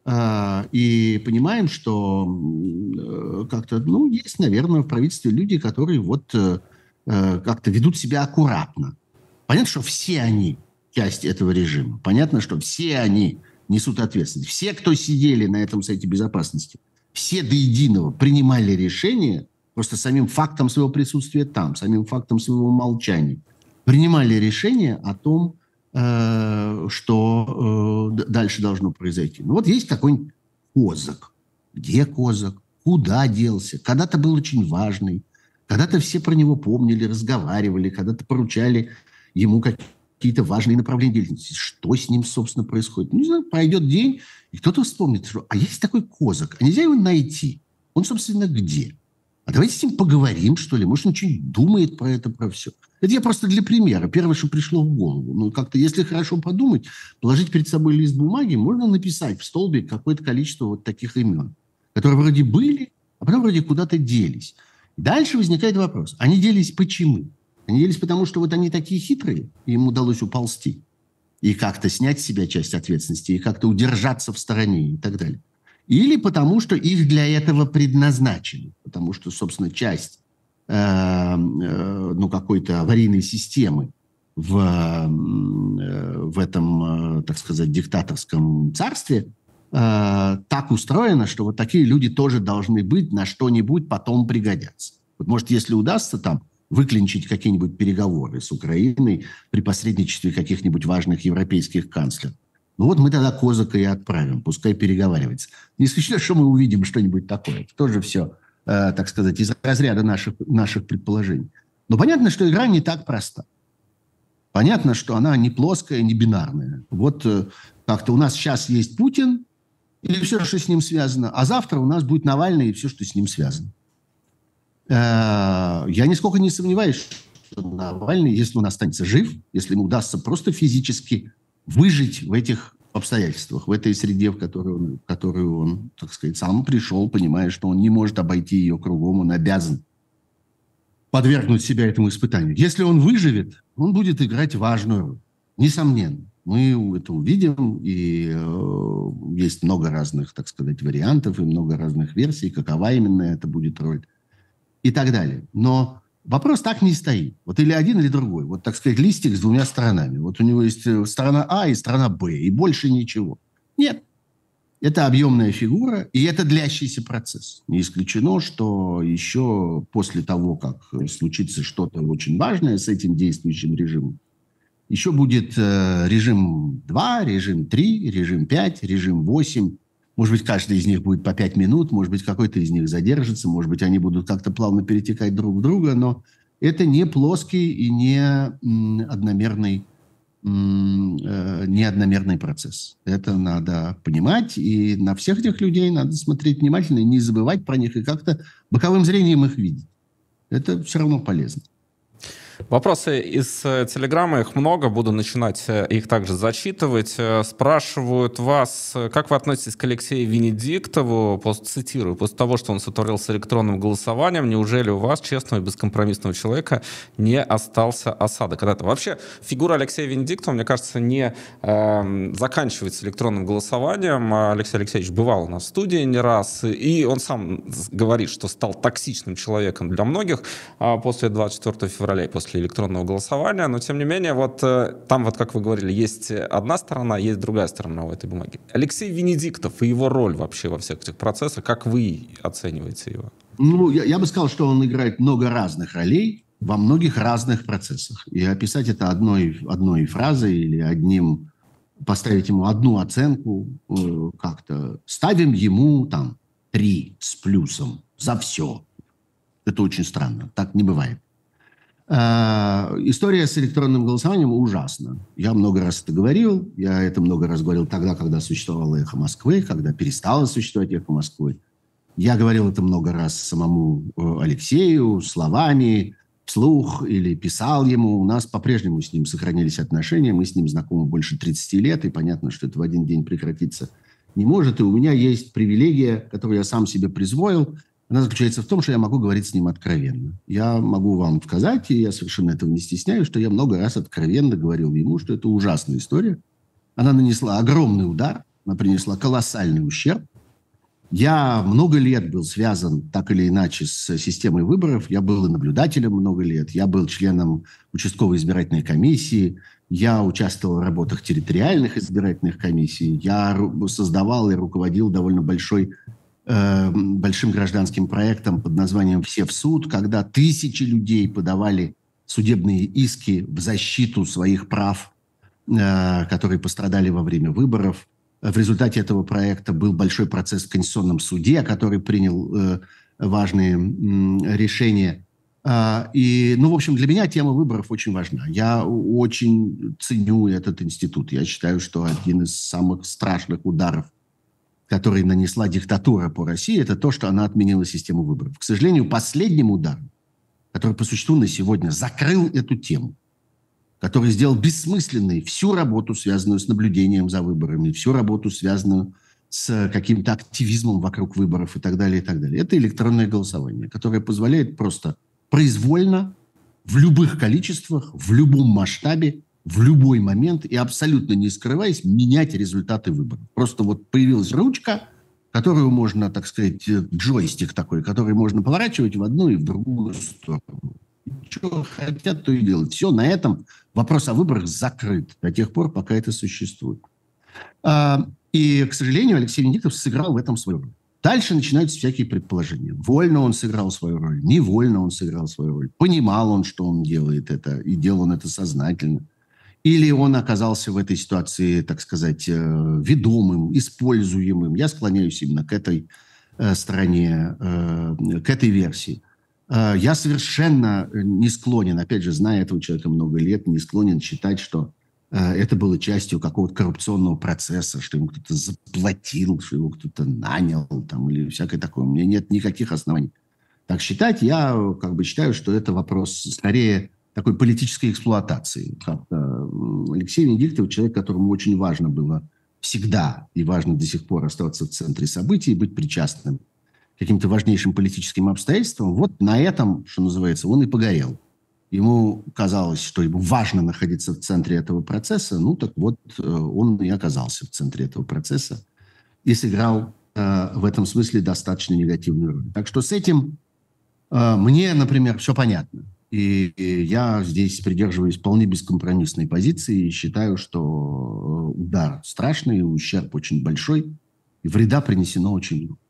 И понимаем, что как-то, есть, наверное, в правительстве люди, которые вот как-то ведут себя аккуратно. Понятно, что все они часть этого режима. Понятно, что все они несут ответственность. Все, кто сидели на этом Совете Безопасности, все до единого принимали решения просто самим фактом своего присутствия там, самим фактом своего молчания. Принимали решения о том, что дальше должно произойти. Вот есть какой-нибудь Козак. Где Козак? Куда делся? Когда-то был очень важный. Когда-то все про него помнили, разговаривали, когда-то поручали ему какие-то важные направления деятельности. Что с ним, собственно, происходит? Не знаю, пройдет день, и кто-то вспомнит, что есть такой Козак, а нельзя его найти. Он, собственно, где? А давайте с ним поговорим, что ли. Может, он что-нибудь думает про это, про все. Это я просто для примера. Первое, что пришло в голову. Как-то, если хорошо подумать, положить перед собой лист бумаги, можно написать в столбик какое-то количество вот таких имен, которые вроде были, а потом вроде куда-то делись. Дальше возникает вопрос. Они делись почему? Они делись потому, что вот они такие хитрые, и им удалось уползти. И как-то снять с себя часть ответственности, и как-то удержаться в стороне и так далее. Или потому, что их для этого предназначили. Потому что, собственно, часть какой-то аварийной системы в этом, так сказать, диктаторском царстве так устроена, что вот такие люди тоже должны быть, на что-нибудь потом пригодятся. Вот, может, если удастся там выклинчить какие-нибудь переговоры с Украиной при посредничестве каких-нибудь важных европейских канцлеров, мы тогда Козака и отправим, пускай переговаривается. Не исключено, что мы увидим что-нибудь такое. Это тоже все, так сказать, из разряда наших предположений. Но понятно, что игра не так проста. Понятно, что она не плоская, не бинарная. Вот как-то у нас сейчас есть Путин и все, что с ним связано, а завтра у нас будет Навальный и все, что с ним связано. Я нисколько не сомневаюсь, что Навальный, если он останется жив, если ему удастся просто физически выжить в этих обстоятельствах, в этой среде, в которую он, так сказать, сам пришел, понимая, что он не может обойти ее кругом, он обязан подвергнуть себя этому испытанию. Если он выживет, он будет играть важную роль. Несомненно. Мы это увидим, и есть много разных, так сказать, вариантов и много разных версий, какова именно это будет роль и так далее. Но вопрос так не стоит. Вот или один, или другой. Вот, так сказать, листик с двумя сторонами. Вот у него есть сторона А и сторона Б, и больше ничего. Нет. Это объемная фигура, и это длящийся процесс. Не исключено, что еще после того, как случится что-то очень важное с этим действующим режимом, еще будет режим 2, режим 3, режим 5, режим 8. Может быть, каждый из них будет по 5 минут, может быть, какой-то из них задержится, может быть, они будут как-то плавно перетекать друг в друга, но это не плоский и не одномерный процесс. Это надо понимать, и на всех этих людей надо смотреть внимательно, и не забывать про них, и как-то боковым зрением их видеть. Это все равно полезно. Вопросы из Телеграма, их много, буду начинать их также зачитывать. Спрашивают вас, как вы относитесь к Алексею Венедиктову, цитирую, после того, что он сотворил с электронным голосованием, неужели у вас, честного и бескомпромиссного человека, не остался осадок? Вообще, фигура Алексея Венедиктова, мне кажется, не заканчивается электронным голосованием. Алексей Алексеевич бывал у нас в студии не раз, и он сам говорит, что стал токсичным человеком для многих после 24 февраля и после электронного голосования, но тем не менее, там, как вы говорили, есть одна сторона, есть другая сторона в этой бумаге. Алексей Венедиктов и его роль вообще во всех этих процессах, как вы оцениваете его? Ну, я бы сказал, что он играет много разных ролей во многих разных процессах. И описать это одной фразой или поставить ему одну оценку как-то. Ставим ему 3 с плюсом за все. Это очень странно. Так не бывает. История с электронным голосованием ужасна. Я много раз это говорил. Я это много раз говорил тогда, когда существовало «Эхо Москвы», когда перестало существовать «Эхо Москвы». Я говорил это много раз самому Алексею, словами, вслух или писал ему. У нас по-прежнему с ним сохранились отношения. Мы с ним знакомы больше 30 лет, и понятно, что это в один день прекратиться не может. И у меня есть привилегия, которую я сам себе присвоил. Она заключается в том, что я могу говорить с ним откровенно. Я могу вам сказать, и я совершенно этого не стесняюсь, что я много раз откровенно говорил ему, что это ужасная история. Она нанесла огромный удар, она принесла колоссальный ущерб. Я много лет был связан так или иначе с системой выборов. Я был и наблюдателем много лет. Я был членом участковой избирательной комиссии. Я участвовал в работах территориальных избирательных комиссий. Я создавал и руководил довольно большим гражданским проектом под названием «Все в суд», когда тысячи людей подавали судебные иски в защиту своих прав, которые пострадали во время выборов. В результате этого проекта был большой процесс в Конституционном суде, который принял важные решения. В общем, для меня тема выборов очень важна. Я очень ценю этот институт. Я считаю, что один из самых страшных ударов, который нанесла диктатура по России, это то, что она отменила систему выборов. К сожалению, последним ударом, который по существу на сегодня закрыл эту тему, который сделал бессмысленной всю работу, связанную с наблюдением за выборами, всю работу, связанную с каким-то активизмом вокруг выборов и так далее, и так далее. Это электронное голосование, которое позволяет просто произвольно, в любых количествах, в любом масштабе, в любой момент и абсолютно не скрываясь, менять результаты выборов. Просто появилась ручка, которую можно, так сказать, джойстик такой, который можно поворачивать в одну и в другую сторону. Что хотят, то и делают. Все, на этом вопрос о выборах закрыт до тех пор, пока это существует. И, к сожалению, Алексей Венедиктов сыграл в этом свою роль. Дальше начинаются всякие предположения. Вольно он сыграл свою роль, невольно он сыграл свою роль. Понимал он, что он делает это, и делал он это сознательно. Или он оказался в этой ситуации, так сказать, ведомым, используемым. Я склоняюсь именно к этой стороне, к этой версии. Я совершенно не склонен, опять же, зная этого человека много лет, не склонен считать, что это было частью какого-то коррупционного процесса, что ему кто-то заплатил, что его кто-то нанял или всякое такое. У меня нет никаких оснований так считать. Я считаю, что это вопрос скорее такой политической эксплуатации. Алексей Венедиктов – человек, которому очень важно было всегда и важно до сих пор оставаться в центре событий, быть причастным к каким-то важнейшим политическим обстоятельствам. На этом, что называется, он и погорел. Ему казалось, что ему важно находиться в центре этого процесса. Он и оказался в центре этого процесса. и сыграл в этом смысле достаточно негативную роль. Так что с этим мне, например, все понятно. И я здесь придерживаюсь вполне бескомпромиссной позиции и считаю, что удар страшный, ущерб очень большой, и вреда принесено очень много.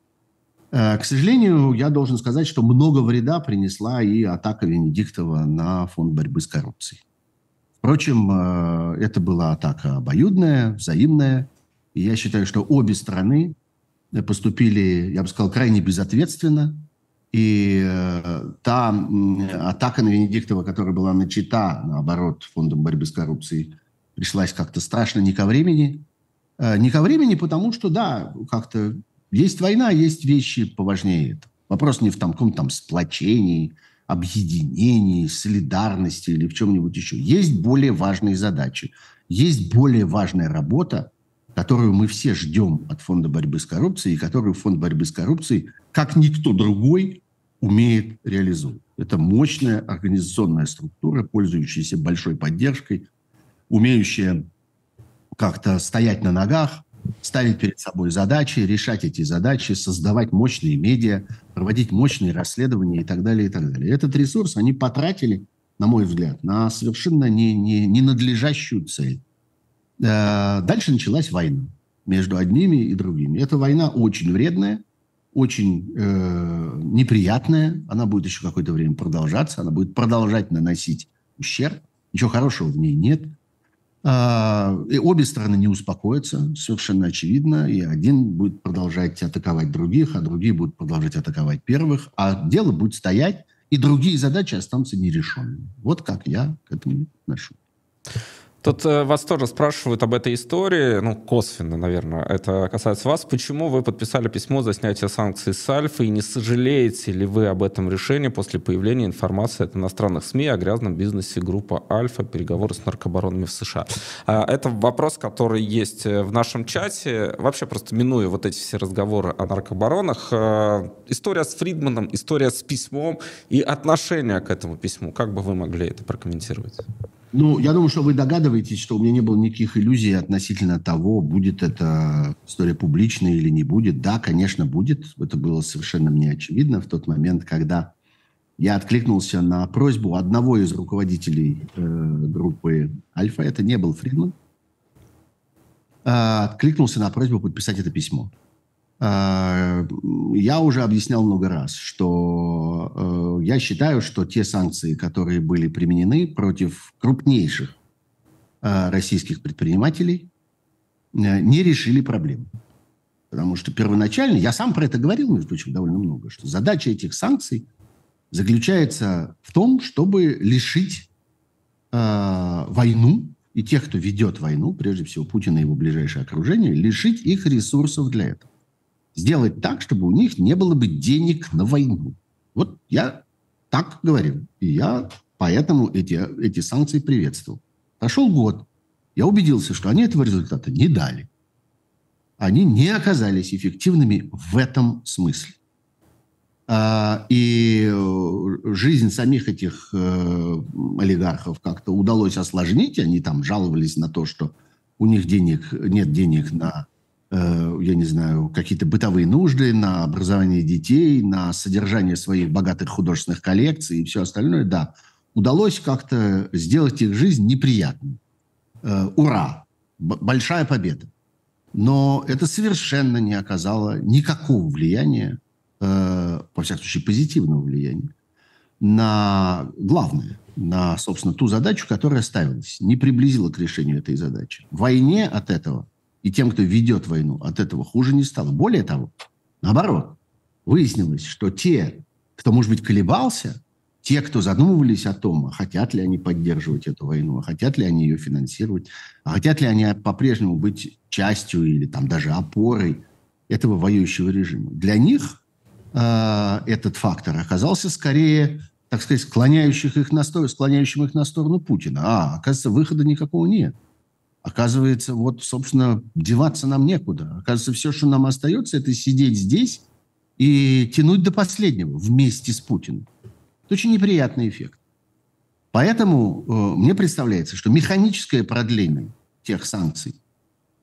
К сожалению, я должен сказать, что много вреда принесла и атака Венедиктова на фонд борьбы с коррупцией. Впрочем, это была атака обоюдная, взаимная. И я считаю, что обе стороны поступили, я бы сказал, крайне безответственно. И та атака на Венедиктова, которая была начата, наоборот, фондом борьбы с коррупцией, пришлась как-то страшно не ко времени. Не ко времени, потому что, да, как-то есть война, есть вещи поважнее этого. Вопрос не в каком-то там сплочении, объединении, солидарности или в чем-нибудь еще. Есть более важные задачи. Есть более важная работа, которую мы все ждем от фонда борьбы с коррупцией, и которую фонд борьбы с коррупцией, как никто другой, умеет реализовывать. Это мощная организационная структура, пользующаяся большой поддержкой, умеющая как-то стоять на ногах, ставить перед собой задачи, решать эти задачи, создавать мощные медиа, проводить мощные расследования и так далее, и так далее. Этот ресурс они потратили, на мой взгляд, на совершенно ненадлежащую цель. Дальше началась война между одними и другими. Эта война очень вредная, очень неприятная. Она будет еще какое-то время продолжаться. Она будет продолжать наносить ущерб. Ничего хорошего в ней нет. И обе стороны не успокоятся, совершенно очевидно. И один будет продолжать атаковать других, а другие будут продолжать атаковать первых. А дело будет стоять, и другие задачи останутся нерешенными. Вот как я к этому отношусь. Тут вас тоже спрашивают об этой истории, ну, косвенно, наверное, это касается вас. Почему вы подписали письмо за снятие санкций с Альфа, и не сожалеете ли вы об этом решении после появления информации от иностранных СМИ о грязном бизнесе группы Альфа, переговоры с наркобаронами в США? Это вопрос, который есть в нашем чате. Вообще, просто минуя вот эти все разговоры о наркобаронах, история с Фридманом, история с письмом и отношение к этому письму. Как бы вы могли это прокомментировать? Ну, я думаю, что вы догадываетесь, что у меня не было никаких иллюзий относительно того, будет эта история публичной или не будет. Да, конечно, будет. Это было совершенно мне очевидно в тот момент, когда я откликнулся на просьбу одного из руководителей группы «Альфа». Это не был Фридман. Откликнулся на просьбу подписать это письмо. Я уже объяснял много раз, что я считаю, что те санкции, которые были применены против крупнейших российских предпринимателей, не решили проблему. Потому что первоначально, я сам про это говорил, между прочим, довольно много, что задача этих санкций заключается в том, чтобы лишить войну и тех, кто ведет войну, прежде всего Путина и его ближайшее окружение, лишить их ресурсов для этого. Сделать так, чтобы у них не было бы денег на войну. Вот я так говорил. И я поэтому эти санкции приветствовал. Прошел год. Я убедился, что они этого результата не дали. Они не оказались эффективными в этом смысле. И жизнь самих этих олигархов как-то удалось осложнить. Они там жаловались на то, что у них нет денег на, я не знаю, какие-то бытовые нужды, на образование детей, на содержание своих богатых художественных коллекций и все остальное. Да, удалось как-то сделать их жизнь неприятной. Ура! Большая победа. Но это совершенно не оказало никакого влияния, во всяком случае позитивного влияния, на главное, на, собственно, ту задачу, которая ставилась, не приблизила к решению этой задачи. Войне от этого и тем, кто ведет войну, от этого хуже не стало. Более того, наоборот, выяснилось, что те, кто, может быть, колебался, те, кто задумывались о том, хотят ли они поддерживать эту войну, хотят ли они ее финансировать, хотят ли они по-прежнему быть частью или там даже опорой этого воюющего режима. Для них этот фактор оказался скорее, так сказать, склоняющим их на сторону Путина. Оказывается, выхода никакого нет. Оказывается, вот, собственно, деваться нам некуда. Оказывается, все, что нам остается, это сидеть здесь и тянуть до последнего вместе с Путиным. Это очень неприятный эффект. Поэтому мне представляется, что механическое продление тех санкций,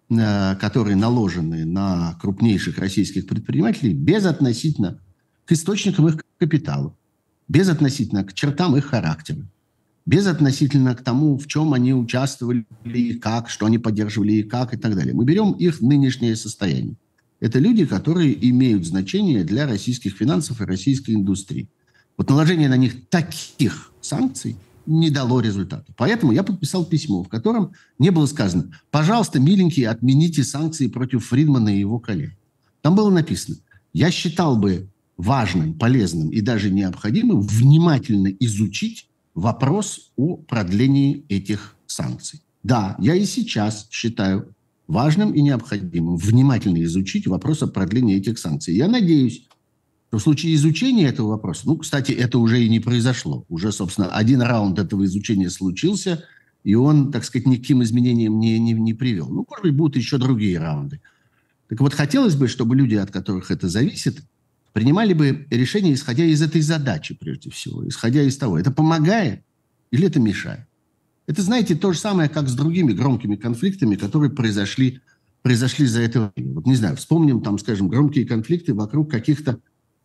которые наложены на крупнейших российских предпринимателей, безотносительно к источникам их капитала, безотносительно к чертам их характера, безотносительно к тому, в чем они участвовали и как, что они поддерживали и как, и так далее. Мы берем их нынешнее состояние. Это люди, которые имеют значение для российских финансов и российской индустрии. Вот наложение на них таких санкций не дало результата. Поэтому я подписал письмо, в котором не было сказано: пожалуйста, миленькие, отмените санкции против Фридмана и его коллег. Там было написано: я считал бы важным, полезным и даже необходимым внимательно изучить вопрос о продлении этих санкций. Да, я и сейчас считаю важным и необходимым внимательно изучить вопрос о продлении этих санкций. Я надеюсь, что в случае изучения этого вопроса, кстати, это уже и не произошло. Уже, собственно, один раунд этого изучения случился, и он, так сказать, ни к каким изменениям не привел. Может быть, будут еще другие раунды. Так вот, хотелось бы, чтобы люди, от которых это зависит, принимали бы решения, исходя из этой задачи, прежде всего, исходя из того, это помогает или это мешает. Это, знаете, то же самое, как с другими громкими конфликтами, которые произошли за это время. Вот, не знаю, вспомним, там, скажем, громкие конфликты вокруг каких-то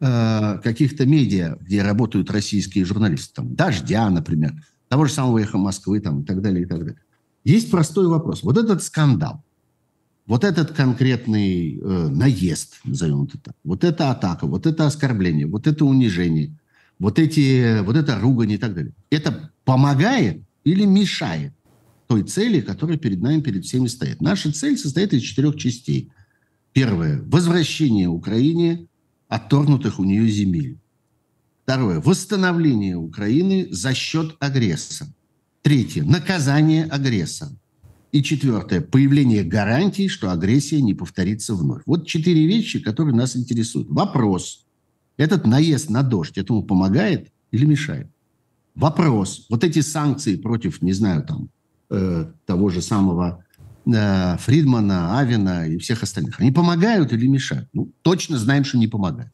медиа, где работают российские журналисты. Там, «Дождя», например, того же самого «Эхо Москвы», там, и так далее, и так далее. Есть простой вопрос. Вот этот скандал, вот этот конкретный наезд, назовем это так, вот эта атака, вот это оскорбление, вот это унижение, вот это ругань и так далее. Это помогает или мешает той цели, которая перед нами, перед всеми стоит? Наша цель состоит из 4 частей. Первое – возвращение Украине отторгнутых у нее земель. Второе – восстановление Украины за счет агрессора. Третье – наказание агрессора. И четвертое – появление гарантий, что агрессия не повторится вновь. Вот 4 вещи, которые нас интересуют. Вопрос. Этот наезд на «Дождь» этому помогает или мешает? Вопрос. Вот эти санкции против, не знаю, там, того же самого Фридмана, Авина и всех остальных, они помогают или мешают? Точно знаем, что не помогают.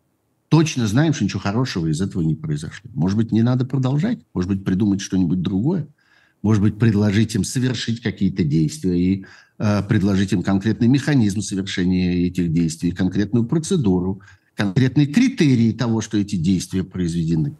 Точно знаем, что ничего хорошего из этого не произошло. Может быть, не надо продолжать? Может быть, придумать что-нибудь другое? Может быть, предложить им совершить какие-то действия и предложить им конкретный механизм совершения этих действий, конкретную процедуру, конкретные критерии того, что эти действия произведены.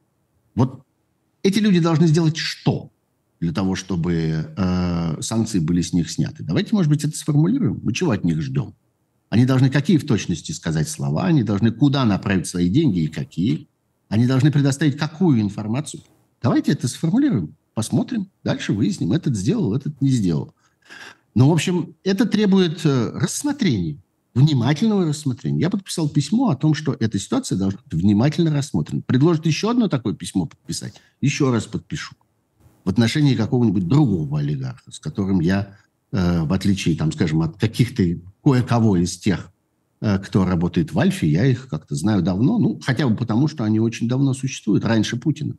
Вот эти люди должны сделать что для того, чтобы санкции были с них сняты? Давайте, может быть, это сформулируем. Мы чего от них ждем? Они должны какие в точности сказать слова? Они должны куда направить свои деньги и какие? Они должны предоставить какую информацию? Давайте это сформулируем. Посмотрим, дальше выясним, этот сделал, этот не сделал. В общем, это требует рассмотрения, внимательного рассмотрения. Я подписал письмо о том, что эта ситуация должна быть внимательно рассмотрена. Предложит еще одно такое письмо подписать, еще раз подпишу. В отношении какого-нибудь другого олигарха, с которым я, в отличие, там, скажем, от каких-то кое-кого из тех, кто работает в Альфе, я их как-то знаю давно, хотя бы потому, что они очень давно существуют, раньше Путина.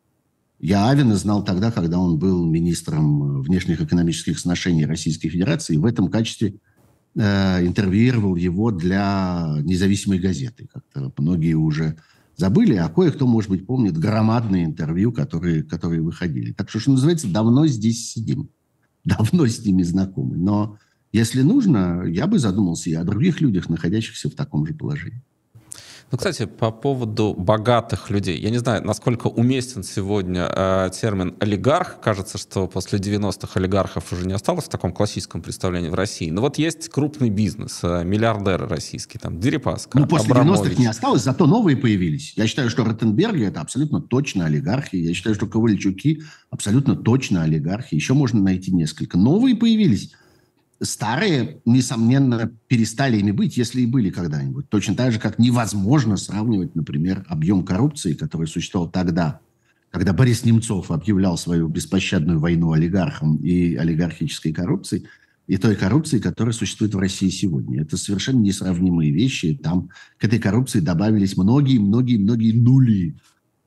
Я Авина знал тогда, когда он был министром внешних экономических отношений Российской Федерации, и в этом качестве интервьюировал его для независимой газеты. Как-то многие уже забыли, а кое-кто, может быть, помнит громадные интервью, которые выходили. Так что называется, давно здесь сидим, давно с ними знакомы. Но если нужно, я бы задумался и о других людях, находящихся в таком же положении. Кстати, по поводу богатых людей. Я не знаю, насколько уместен сегодня термин «олигарх». Кажется, что после 90-х олигархов уже не осталось в таком классическом представлении в России. Но вот есть крупный бизнес, миллиардеры российские, там, Дерипаска, после Абрамович. 90-х не осталось, зато новые появились. Я считаю, что Ротенберги – это абсолютно точно олигархи. Я считаю, что Ковальчуки – абсолютно точно олигархи. Еще можно найти несколько. Новые появились. Старые, несомненно, перестали ими быть, если и были когда-нибудь. Точно так же, как невозможно сравнивать, например, объем коррупции, который существовал тогда, когда Борис Немцов объявлял свою беспощадную войну олигархам и олигархической коррупции, и той коррупции, которая существует в России сегодня. Это совершенно несравнимые вещи. Там к этой коррупции добавились многие нули.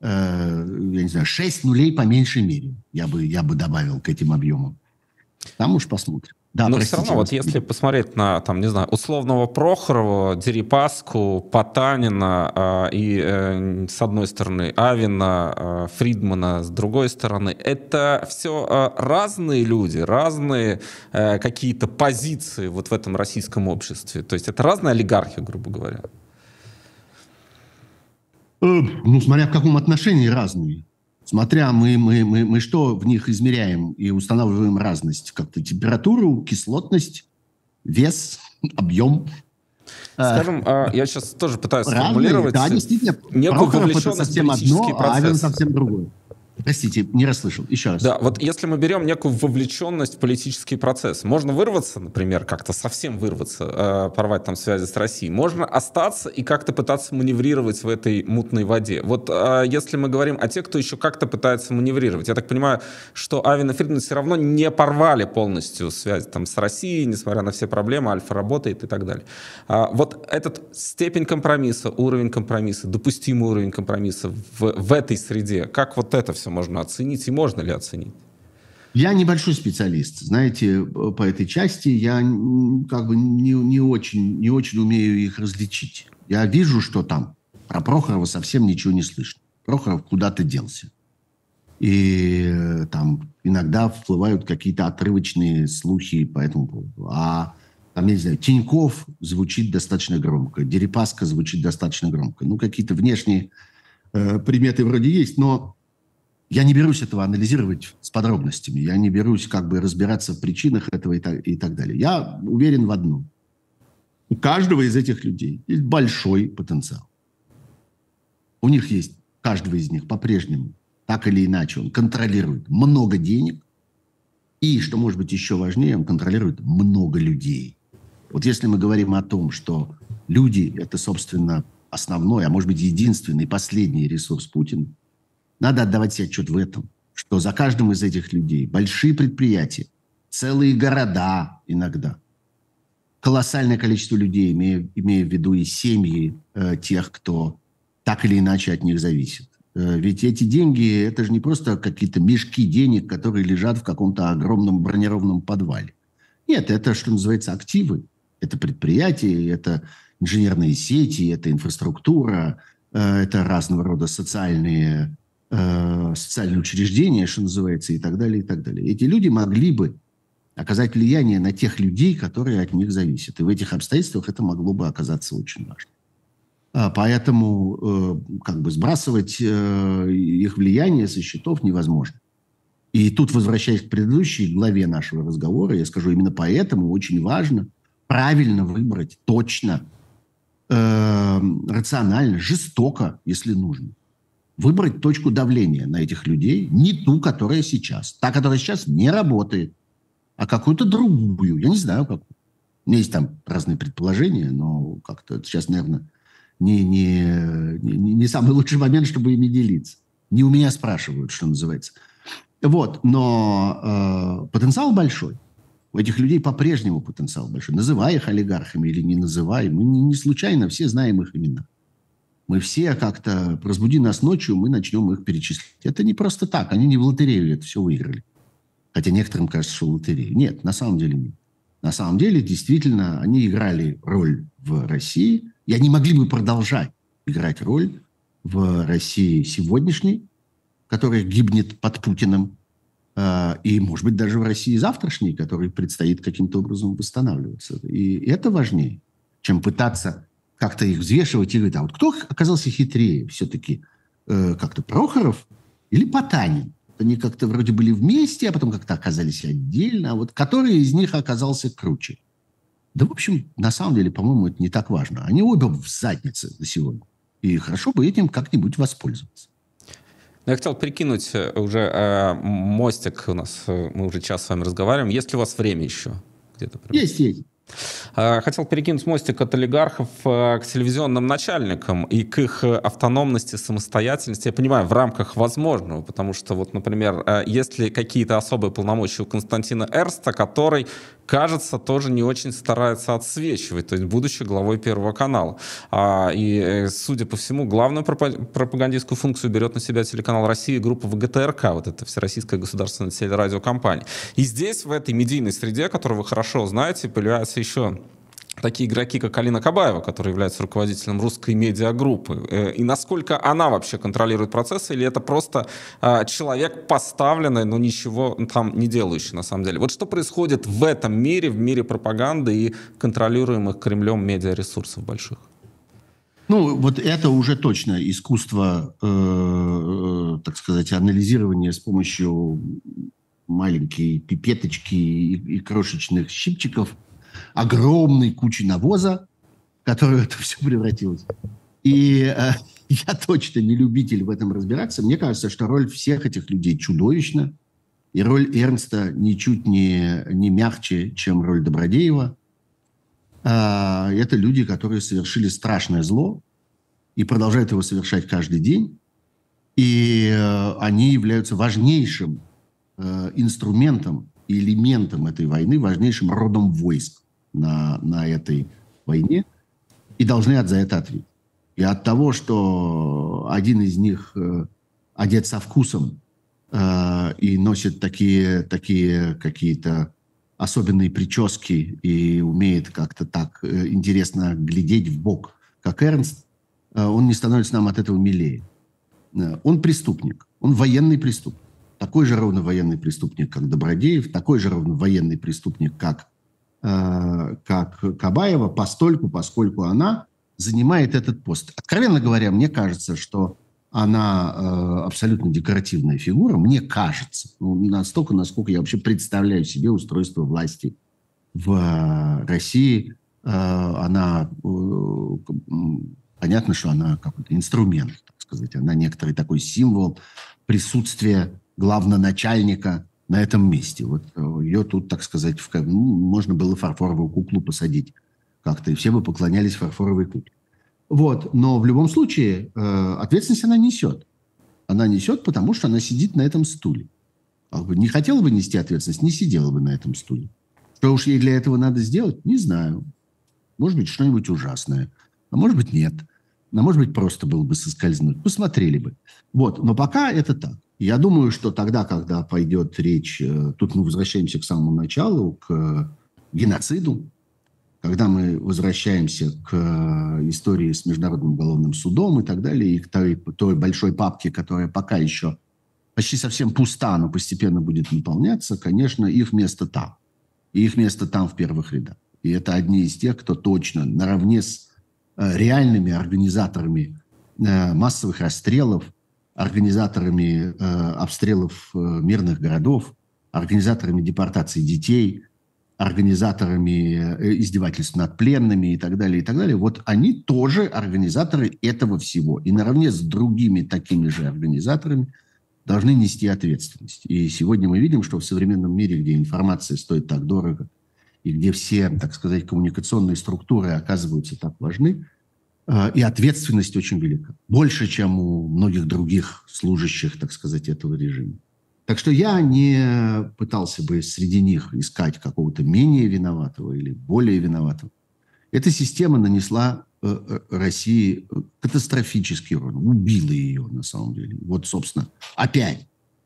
Я не знаю, 6 нулей по меньшей мере я бы добавил к этим объемам. Там уж посмотрим. Да, Но все простите. равно, вот если посмотреть на, там, не знаю, условного Прохорова, Дерипаску, Потанина с одной стороны, Авина, Фридмана с другой стороны, это все разные люди, разные какие-то позиции вот в этом российском обществе. То есть это разные олигархи, грубо говоря. Ну, смотря в каком отношении разные. Смотря мы что в них измеряем и устанавливаем разность. Как-то температуру, кислотность, вес, объем. Скажем, я сейчас тоже пытаюсь Разные, сформулировать да, действительно. некую Прохоров это вовлеченность в совсем одно, политические а Авен процессы. совсем другое. Простите, не расслышал. Еще раз. Да, вот если мы берем некую вовлеченность в политический процесс, можно вырваться, например, как-то совсем вырваться, порвать там связи с Россией, можно остаться и как-то пытаться маневрировать в этой мутной воде. Вот если мы говорим о тех, кто еще как-то пытается маневрировать, я так понимаю, что Авен и Фридман все равно не порвали полностью связь там с Россией, несмотря на все проблемы, Альфа работает и так далее. Вот этот степень компромисса, уровень компромисса, допустимый уровень компромисса в этой среде, как вот это все можно оценить и можно ли оценить? Я небольшой специалист, знаете, по этой части. Я как бы не очень умею их различить. Я вижу, что там про Прохорова совсем ничего не слышно. Прохоров куда-то делся. И там иногда всплывают какие-то отрывочные слухи по этому поводу. А там, я не знаю, Тиньков звучит достаточно громко, Дерипаска звучит достаточно громко. Ну, какие-то внешние приметы вроде есть, но я не берусь этого анализировать с подробностями. Я не берусь как бы разбираться в причинах этого и так далее. Я уверен в одном. У каждого из этих людей есть большой потенциал. У них есть, каждого из них по-прежнему, так или иначе, он контролирует много денег. И, что может быть еще важнее, он контролирует много людей. Вот если мы говорим о том, что люди – это, собственно, основной, а может быть, единственный, последний ресурс Путина, надо отдавать себе отчет в этом, что за каждым из этих людей большие предприятия, целые города иногда, колоссальное количество людей, имея в виду и семьи тех, кто так или иначе от них зависит. Ведь эти деньги – это же не просто какие-то мешки денег, которые лежат в каком-то огромном бронированном подвале. Нет, это, что называется, активы. Это предприятия, это инженерные сети, это инфраструктура, это разного рода социальные учреждения, что называется, и так далее, и так далее. Эти люди могли бы оказать влияние на тех людей, которые от них зависят. И в этих обстоятельствах это могло бы оказаться очень важно. Поэтому как бы сбрасывать их влияние со счетов невозможно. И тут, возвращаясь к предыдущей главе нашего разговора, я скажу, именно поэтому очень важно правильно выбрать, точно, рационально, жестоко, если нужно. Выбрать точку давления на этих людей, не ту, которая сейчас. Та, которая сейчас не работает, а какую-то другую. Я не знаю, какую. У меня есть там разные предположения, но как-то сейчас, наверное, не самый лучший момент, чтобы ими делиться. Не у меня спрашивают, что называется. Вот, но потенциал большой. У этих людей по-прежнему потенциал большой. Называй их олигархами или не называй. Мы не случайно все знаем их имена. Мы все как-то, разбуди нас ночью, мы начнем их перечислять. Это не просто так. Они не в лотерею это все выиграли. Хотя некоторым кажется, что в лотерею. Нет, на самом деле нет. На самом деле, действительно, они играли роль в России. И они могли бы продолжать играть роль в России сегодняшней, которая гибнет под Путиным. И, может быть, даже в России завтрашней, которой предстоит каким-то образом восстанавливаться. И это важнее, чем пытаться как-то их взвешивать и говорить, а вот кто оказался хитрее все-таки? Как-то Прохоров или Потанин? Они как-то вроде были вместе, а потом как-то оказались отдельно. А вот который из них оказался круче? Да, в общем, на самом деле, по-моему, это не так важно. Они обе в заднице на сегодня. И хорошо бы этим как-нибудь воспользоваться. Я хотел прикинуть уже мостик у нас, мы уже час с вами разговариваем. Есть ли у вас время еще? Где-то есть. Хотел перекинуть мостик от олигархов к телевизионным начальникам и к их автономности, самостоятельности. Я понимаю, в рамках возможного, потому что, вот, например, есть ли какие-то особые полномочия у Константина Эрнста, который, кажется, тоже не очень старается отсвечивать, то есть будучи главой Первого канала. И, судя по всему, главную пропагандистскую функцию берет на себя телеканал «Россия» и группа ВГТРК, вот это Всероссийская государственная телерадиокомпания. И здесь, в этой медийной среде, которую вы хорошо знаете, появляются еще такие игроки, как Алина Кабаева, которая является руководителем русской медиагруппы. И насколько она вообще контролирует процессы, или это просто человек поставленный, но ничего там не делающий на самом деле? Вот что происходит в этом мире, в мире пропаганды и контролируемых Кремлем медиаресурсов больших? Ну, вот это уже точно искусство, так сказать, анализирования с помощью маленькой пипеточки и крошечных щипчиков огромной кучи навоза, в которую это все превратилось. И я точно не любитель в этом разбираться. Мне кажется, что роль всех этих людей чудовищна, и роль Эрнста ничуть не мягче, чем роль Добродеева. Это люди, которые совершили страшное зло и продолжают его совершать каждый день. И они являются важнейшим инструментом, элементом этой войны, важнейшим родом войск на этой войне, и должны за это ответить. И от того, что один из них одет со вкусом и носит такие какие-то особенные прически и умеет как-то так интересно глядеть в бок, как Эрнст, он не становится нам от этого милее. Он преступник, он военный преступник. Такой же ровно военный преступник, как Добродеев, такой же ровно военный преступник, как Кабаева, поскольку она занимает этот пост. Откровенно говоря, мне кажется, что она абсолютно декоративная фигура, мне кажется, не настолько, насколько я вообще представляю себе устройство власти в России. Она, понятно, что она какой-то инструмент, так сказать, она некоторый такой символ присутствия главноначальника на этом месте. Вот ее тут, так сказать, можно было фарфоровую куклу посадить как-то, и все бы поклонялись фарфоровой кукле. Вот. Но в любом случае ответственность она несет. Она несет, потому что она сидит на этом стуле. Не хотела бы нести ответственность, не сидела бы на этом стуле. Что уж ей для этого надо сделать, не знаю. Может быть, что-нибудь ужасное. А может быть, нет. А может быть, просто было бы соскользнуть. Посмотрели бы. Вот. Но пока это так. Я думаю, что тогда, когда пойдет речь, тут мы возвращаемся к самому началу, к геноциду, когда мы возвращаемся к истории с Международным уголовным судом и так далее, и к той большой папке, которая пока еще почти совсем пуста, но постепенно будет наполняться, конечно, их место там. И их место там в первых рядах. И это одни из тех, кто точно наравне с реальными организаторами массовых расстрелов, организаторами обстрелов мирных городов, организаторами депортации детей, организаторами издевательств над пленными и так далее, вот они тоже организаторы этого всего. И наравне с другими такими же организаторами должны нести ответственность. И сегодня мы видим, что в современном мире, где информация стоит так дорого, и где все, так сказать, коммуникационные структуры оказываются так важны, и ответственность очень велика. Больше, чем у многих других служащих, так сказать, этого режима. Так что я не пытался бы среди них искать какого-то менее виноватого или более виноватого. Эта система нанесла России катастрофический урон, убила ее на самом деле. Вот, собственно, опять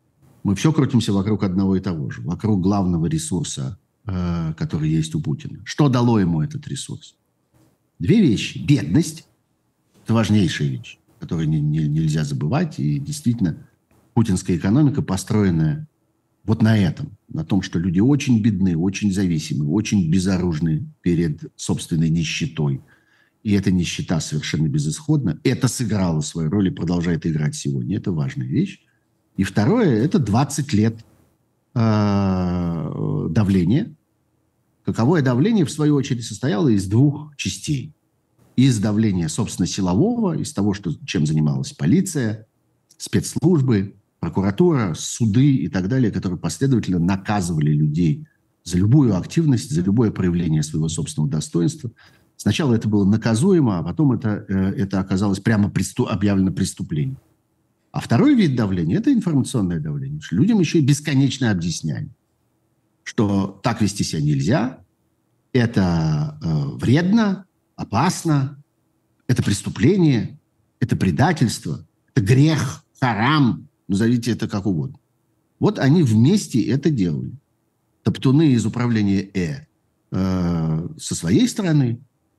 мы все крутимся вокруг одного и того же, вокруг главного ресурса, который есть у Путина. Что дало ему этот ресурс? Две вещи. Бедность – это важнейшая вещь, которую нельзя забывать. И действительно, путинская экономика, построенная вот на этом, на том, что люди очень бедны, очень зависимы, очень безоружны перед собственной нищетой. И эта нищета совершенно безысходна. Это сыграло свою роль и продолжает играть сегодня. Это важная вещь. И второе – это 20 лет давления. Каковое давление, в свою очередь, состояло из двух частей. Из давления, собственно, силового, из того, чем занималась полиция, спецслужбы, прокуратура, суды и так далее, которые последовательно наказывали людей за любую активность, за любое проявление своего собственного достоинства. Сначала это было наказуемо, а потом это оказалось прямо объявлено преступлением. А второй вид давления – это информационное давление. Что людям еще и бесконечно объясняли, что так вести себя нельзя, это вредно, опасно, это преступление, это предательство, это грех, харам, назовите это как угодно. Вот они вместе это делали. Топтуны из управления со своей стороны,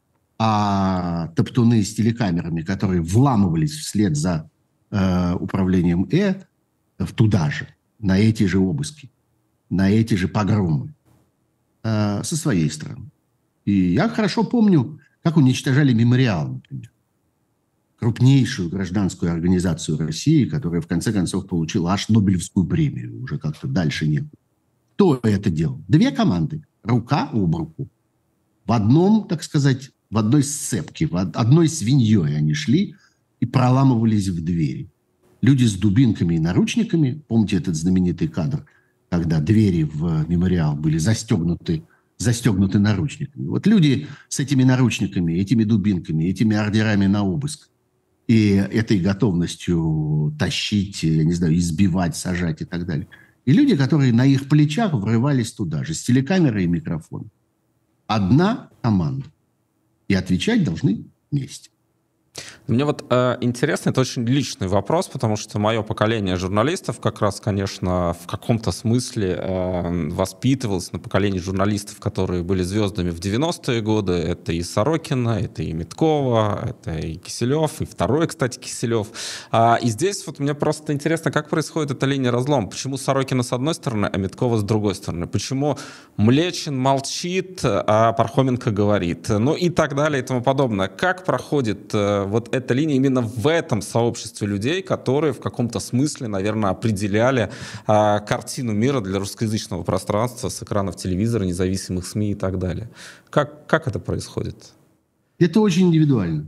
а топтуны с телекамерами, которые вламывались вслед за управлением туда же, на эти же обыски, на эти же погромы со своей стороны. И я хорошо помню, как уничтожали «Мемориал», например. Крупнейшую гражданскую организацию России, которая в конце концов получила аж Нобелевскую премию. Уже как-то дальше нет. Кто это делал? Две команды. Рука об руку. В одном, так сказать, в одной сцепке, одной свиньей они шли и проламывались в двери. Люди с дубинками и наручниками. Помните этот знаменитый кадр, когда двери в «Мемориал» были застегнуты наручниками. Вот люди с этими наручниками, этими дубинками, этими ордерами на обыск и этой готовностью тащить, я не знаю, избивать, сажать и так далее. И люди, которые на их плечах врывались туда же с телекамерой и микрофоном. Одна команда. И отвечать должны вместе. Мне вот интересно, это очень личный вопрос, потому что мое поколение журналистов как раз, конечно, в каком-то смысле воспитывалось на поколении журналистов, которые были звездами в 90-е годы. Это и Сорокина, это и Миткова, это и Киселев, и второй, кстати, Киселев. И здесь вот мне просто интересно, как происходит эта линия разлома. Почему Сорокина с одной стороны, а Миткова с другой стороны? Почему Млечин молчит, а Пархоменко говорит? Ну и так далее и тому подобное. Как проходит вот эта линия именно в этом сообществе людей, которые в каком-то смысле, наверное, определяли картину мира для русскоязычного пространства с экранов телевизора, независимых СМИ и так далее. Как это происходит? Это очень индивидуально.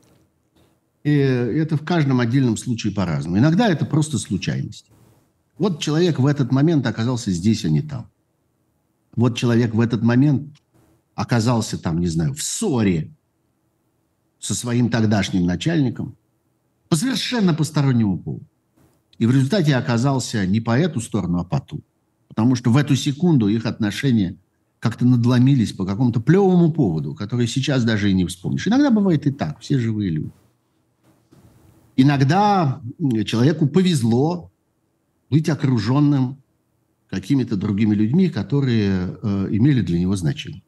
И это в каждом отдельном случае по-разному. Иногда это просто случайность. Вот человек в этот момент оказался здесь, а не там. Вот человек в этот момент оказался там, не знаю, в ссоре со своим тогдашним начальником по совершенно постороннему поводу. И в результате оказался не по эту сторону, а по ту. Потому что в эту секунду их отношения как-то надломились по какому-то плевому поводу, который сейчас даже и не вспомнишь. Иногда бывает и так, все живые люди. Иногда человеку повезло быть окруженным какими-то другими людьми, которые имели для него значение.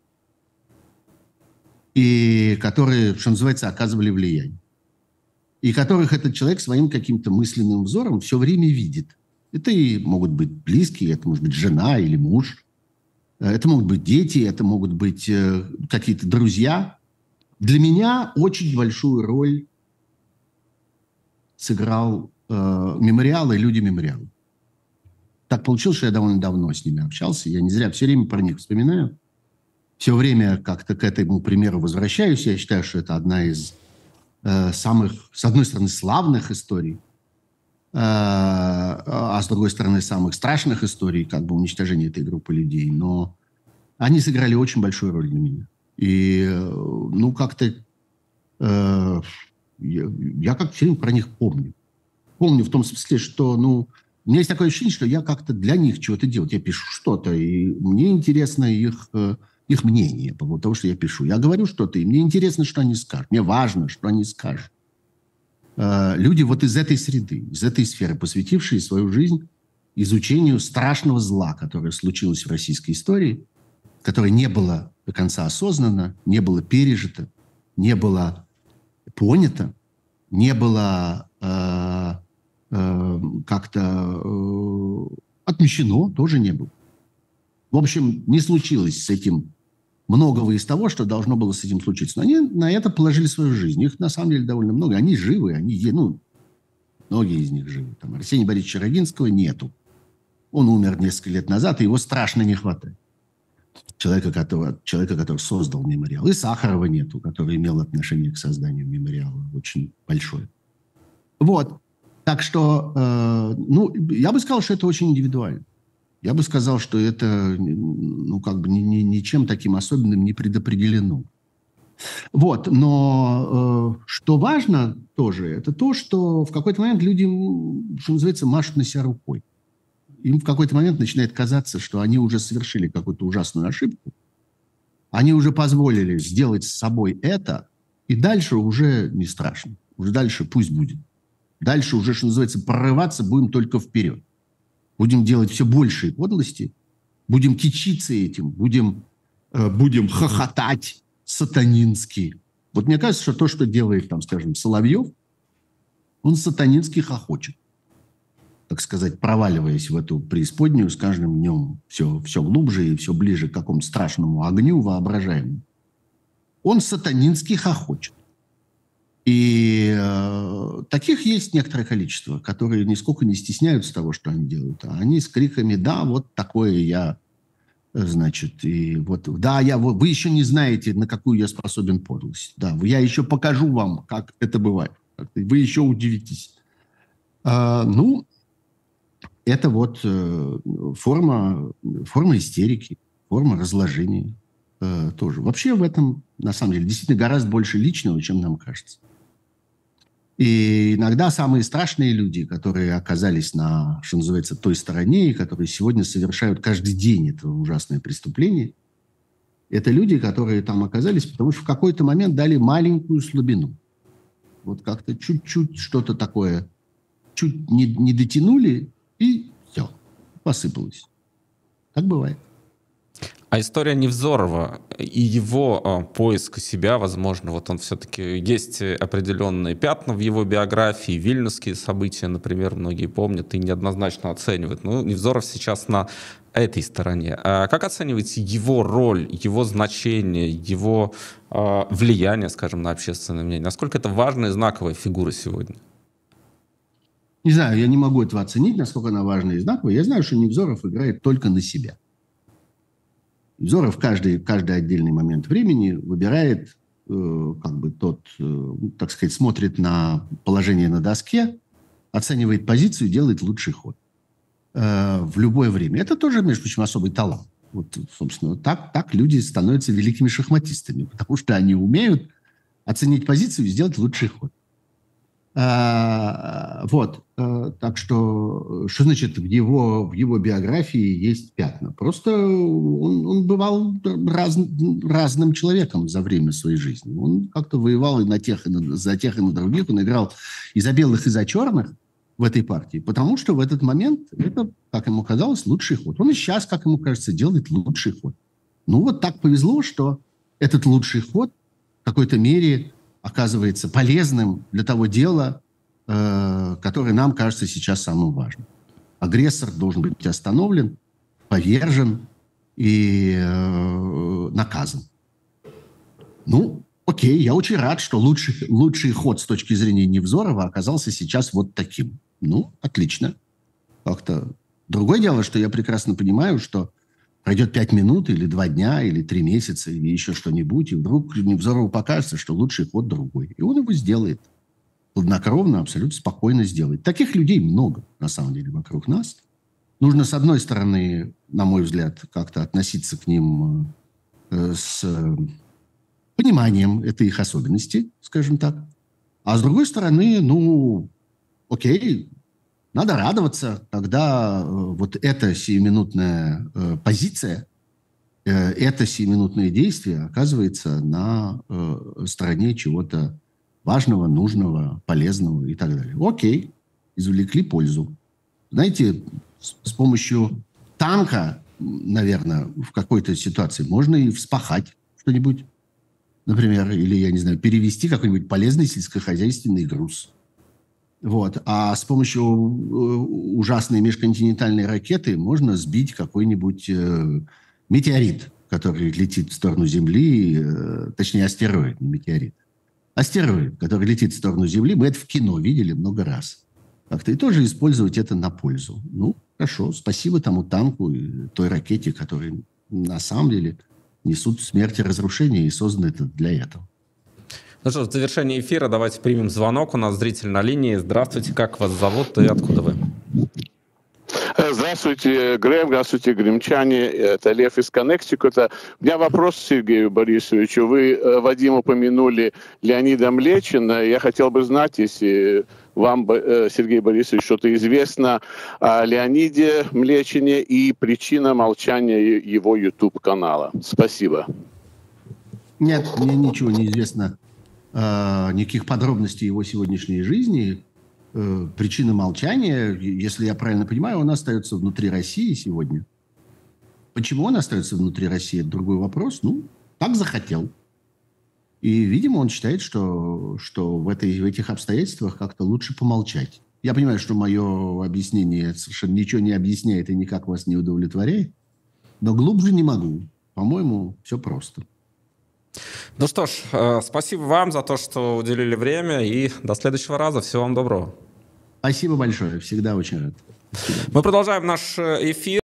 И которые, что называется, оказывали влияние. И которых этот человек своим каким-то мысленным взором все время видит. Это и могут быть близкие, это может быть жена или муж, это могут быть дети, это могут быть какие-то друзья. Для меня очень большую роль сыграл «Мемориал» и люди «Мемориала». Так получилось, что я довольно давно с ними общался. Я не зря все время про них вспоминаю. Все время как-то к этому примеру возвращаюсь. Я считаю, что это одна из самых, с одной стороны, славных историй, а с другой стороны, самых страшных историй, как бы уничтожения этой группы людей. Но они сыграли очень большую роль для меня. И, ну, как-то я как-то все время про них помню. Помню в том смысле, что, ну, у меня есть такое ощущение, что я как-то для них чего-то делаю. Я пишу что-то, и мне интересно их мнение по поводу того, что я пишу. Я говорю что-то, и мне интересно, что они скажут. Мне важно, что они скажут. Люди вот из этой среды, из этой сферы, посвятившие свою жизнь изучению страшного зла, которое случилось в российской истории, которое не было до конца осознанно, не было пережито, не было понято, не было как-то отмещено, тоже не было. В общем, не случилось с этим многого из того, что должно было с этим случиться. Но они на это положили свою жизнь. Их, на самом деле, довольно много. Они живы, многие из них живы. Там Арсения Борисовича Рогинского нету. Он умер несколько лет назад, и его страшно не хватает. Человека, который создал «Мемориал». И Сахарова нету, который имел отношение к созданию «Мемориала». Очень большое. Вот. Так что, я бы сказал, что это очень индивидуально. Я бы сказал, что это ничем таким особенным не предопределено. Вот, но что важно тоже, это то, что в какой-то момент люди, что называется, машут на себя рукой. Им в какой-то момент начинает казаться, что они уже совершили какую-то ужасную ошибку, они уже позволили сделать с собой это, и дальше уже не страшно. Уже дальше пусть будет. Дальше уже, что называется, прорываться будем только вперед. Будем делать все большие подлости, будем кичиться этим, будем хохотать сатанински. Вот мне кажется, что то, что делает, там, скажем, Соловьев, он сатанински хохочет, так сказать, проваливаясь в эту преисподнюю с каждым днем все глубже и все ближе к какому-то страшному огню воображаемому. Он сатанински хохочет. И таких есть некоторое количество, которые нисколько не стесняются того, что они делают. А они с криками «да, вот такое я, значит, и вот, да, вы еще не знаете, на какую я способен подлость. Да, я еще покажу вам, как это бывает. Вы еще удивитесь». Это вот форма истерики, форма разложения тоже. Вообще в этом, на самом деле, действительно гораздо больше личного, чем нам кажется. И иногда самые страшные люди, которые оказались на, что называется, той стороне, и которые сегодня совершают каждый день это ужасное преступление, это люди, которые там оказались, потому что в какой-то момент дали маленькую слабину. Вот как-то чуть-чуть что-то такое, чуть не дотянули, и все, посыпалось. Так бывает. А история Невзорова и его поиск себя, возможно, вот он все-таки, есть определенные пятна в его биографии, вильнюсские события, например, многие помнят и неоднозначно оценивают. Ну, Невзоров сейчас на этой стороне. А как оцениваете его роль, его значение, его влияние, скажем, на общественное мнение? Насколько это важная и знаковая фигура сегодня? Не знаю, я не могу этого оценить, насколько она важная и знаковая. Я знаю, что Невзоров играет только на себя. Невзоров в каждый отдельный момент времени выбирает, так сказать, смотрит на положение на доске, оценивает позицию, делает лучший ход в любое время. Это тоже, между прочим, особый талант. Вот, собственно, так люди становятся великими шахматистами, потому что они умеют оценить позицию и сделать лучший ход. Так что значит в его биографии есть пятна? Просто он бывал разным человеком за время своей жизни. Он как-то воевал и за тех, и на других. Он играл и за белых, и за черных в этой партии, потому что в этот момент это, как ему казалось, лучший ход. Он и сейчас, как ему кажется, делает лучший ход. Ну вот так повезло, что этот лучший ход в какой-то мере оказывается полезным для того дела, которое нам кажется сейчас самым важным. Агрессор должен быть остановлен, повержен и наказан. Ну, окей, я очень рад, что лучший ход с точки зрения Невзорова оказался сейчас вот таким. Ну, отлично. Как-то другое дело, что я прекрасно понимаю, что пройдет 5 минут, или 2 дня, или 3 месяца, или еще что-нибудь, и вдруг Невзорову покажется, что лучший ход другой. И он его сделает. Хладнокровно, абсолютно спокойно сделает. Таких людей много, на самом деле, вокруг нас. Нужно, с одной стороны, на мой взгляд, как-то относиться к ним с пониманием этой их особенности, скажем так. А с другой стороны, окей, надо радоваться, когда вот эта сиюминутная позиция, это сиюминутное действие оказывается на стороне чего-то важного, нужного, полезного и так далее. Окей, извлекли пользу. Знаете, с помощью танка, наверное, в какой-то ситуации можно и вспахать что-нибудь, например, или, я не знаю, перевести какой-нибудь полезный сельскохозяйственный груз. Вот. А с помощью ужасной межконтинентальной ракеты можно сбить какой-нибудь метеорит, который летит в сторону Земли, точнее, астероид, не метеорит. Астероид, который летит в сторону Земли, мы это в кино видели много раз. Как-то и тоже использовать это на пользу. Ну, хорошо, спасибо тому танку и той ракете, которые на самом деле несут смерть и разрушение, и созданы для этого. Ну что, в завершении эфира давайте примем звонок. У нас зритель на линии. Здравствуйте, как вас зовут и откуда вы? Здравствуйте. Здравствуйте, Грэм, здравствуйте, гремчане. Это Лев из Коннектикута. У меня вопрос к Сергею Борисовичу. Вы, Вадим, упомянули Леонида Млечина. Я хотел бы знать, если вам, Сергей Борисович, что-то известно о Леониде Млечине и причина молчания его YouTube-канала. Спасибо. Нет, мне ничего не известно, никаких подробностей его сегодняшней жизни. Причина молчания, если я правильно понимаю, он остается внутри России сегодня. Почему он остается внутри России, это другой вопрос. Ну, так захотел. И, видимо, он считает, что в этих обстоятельствах как-то лучше помолчать. Я понимаю, что мое объяснение совершенно ничего не объясняет и никак вас не удовлетворяет, но глубже не могу. По-моему, все просто. Ну что ж, спасибо вам за то, что уделили время, и до следующего раза. Всего вам доброго. Спасибо большое, всегда очень рад. Мы продолжаем наш эфир.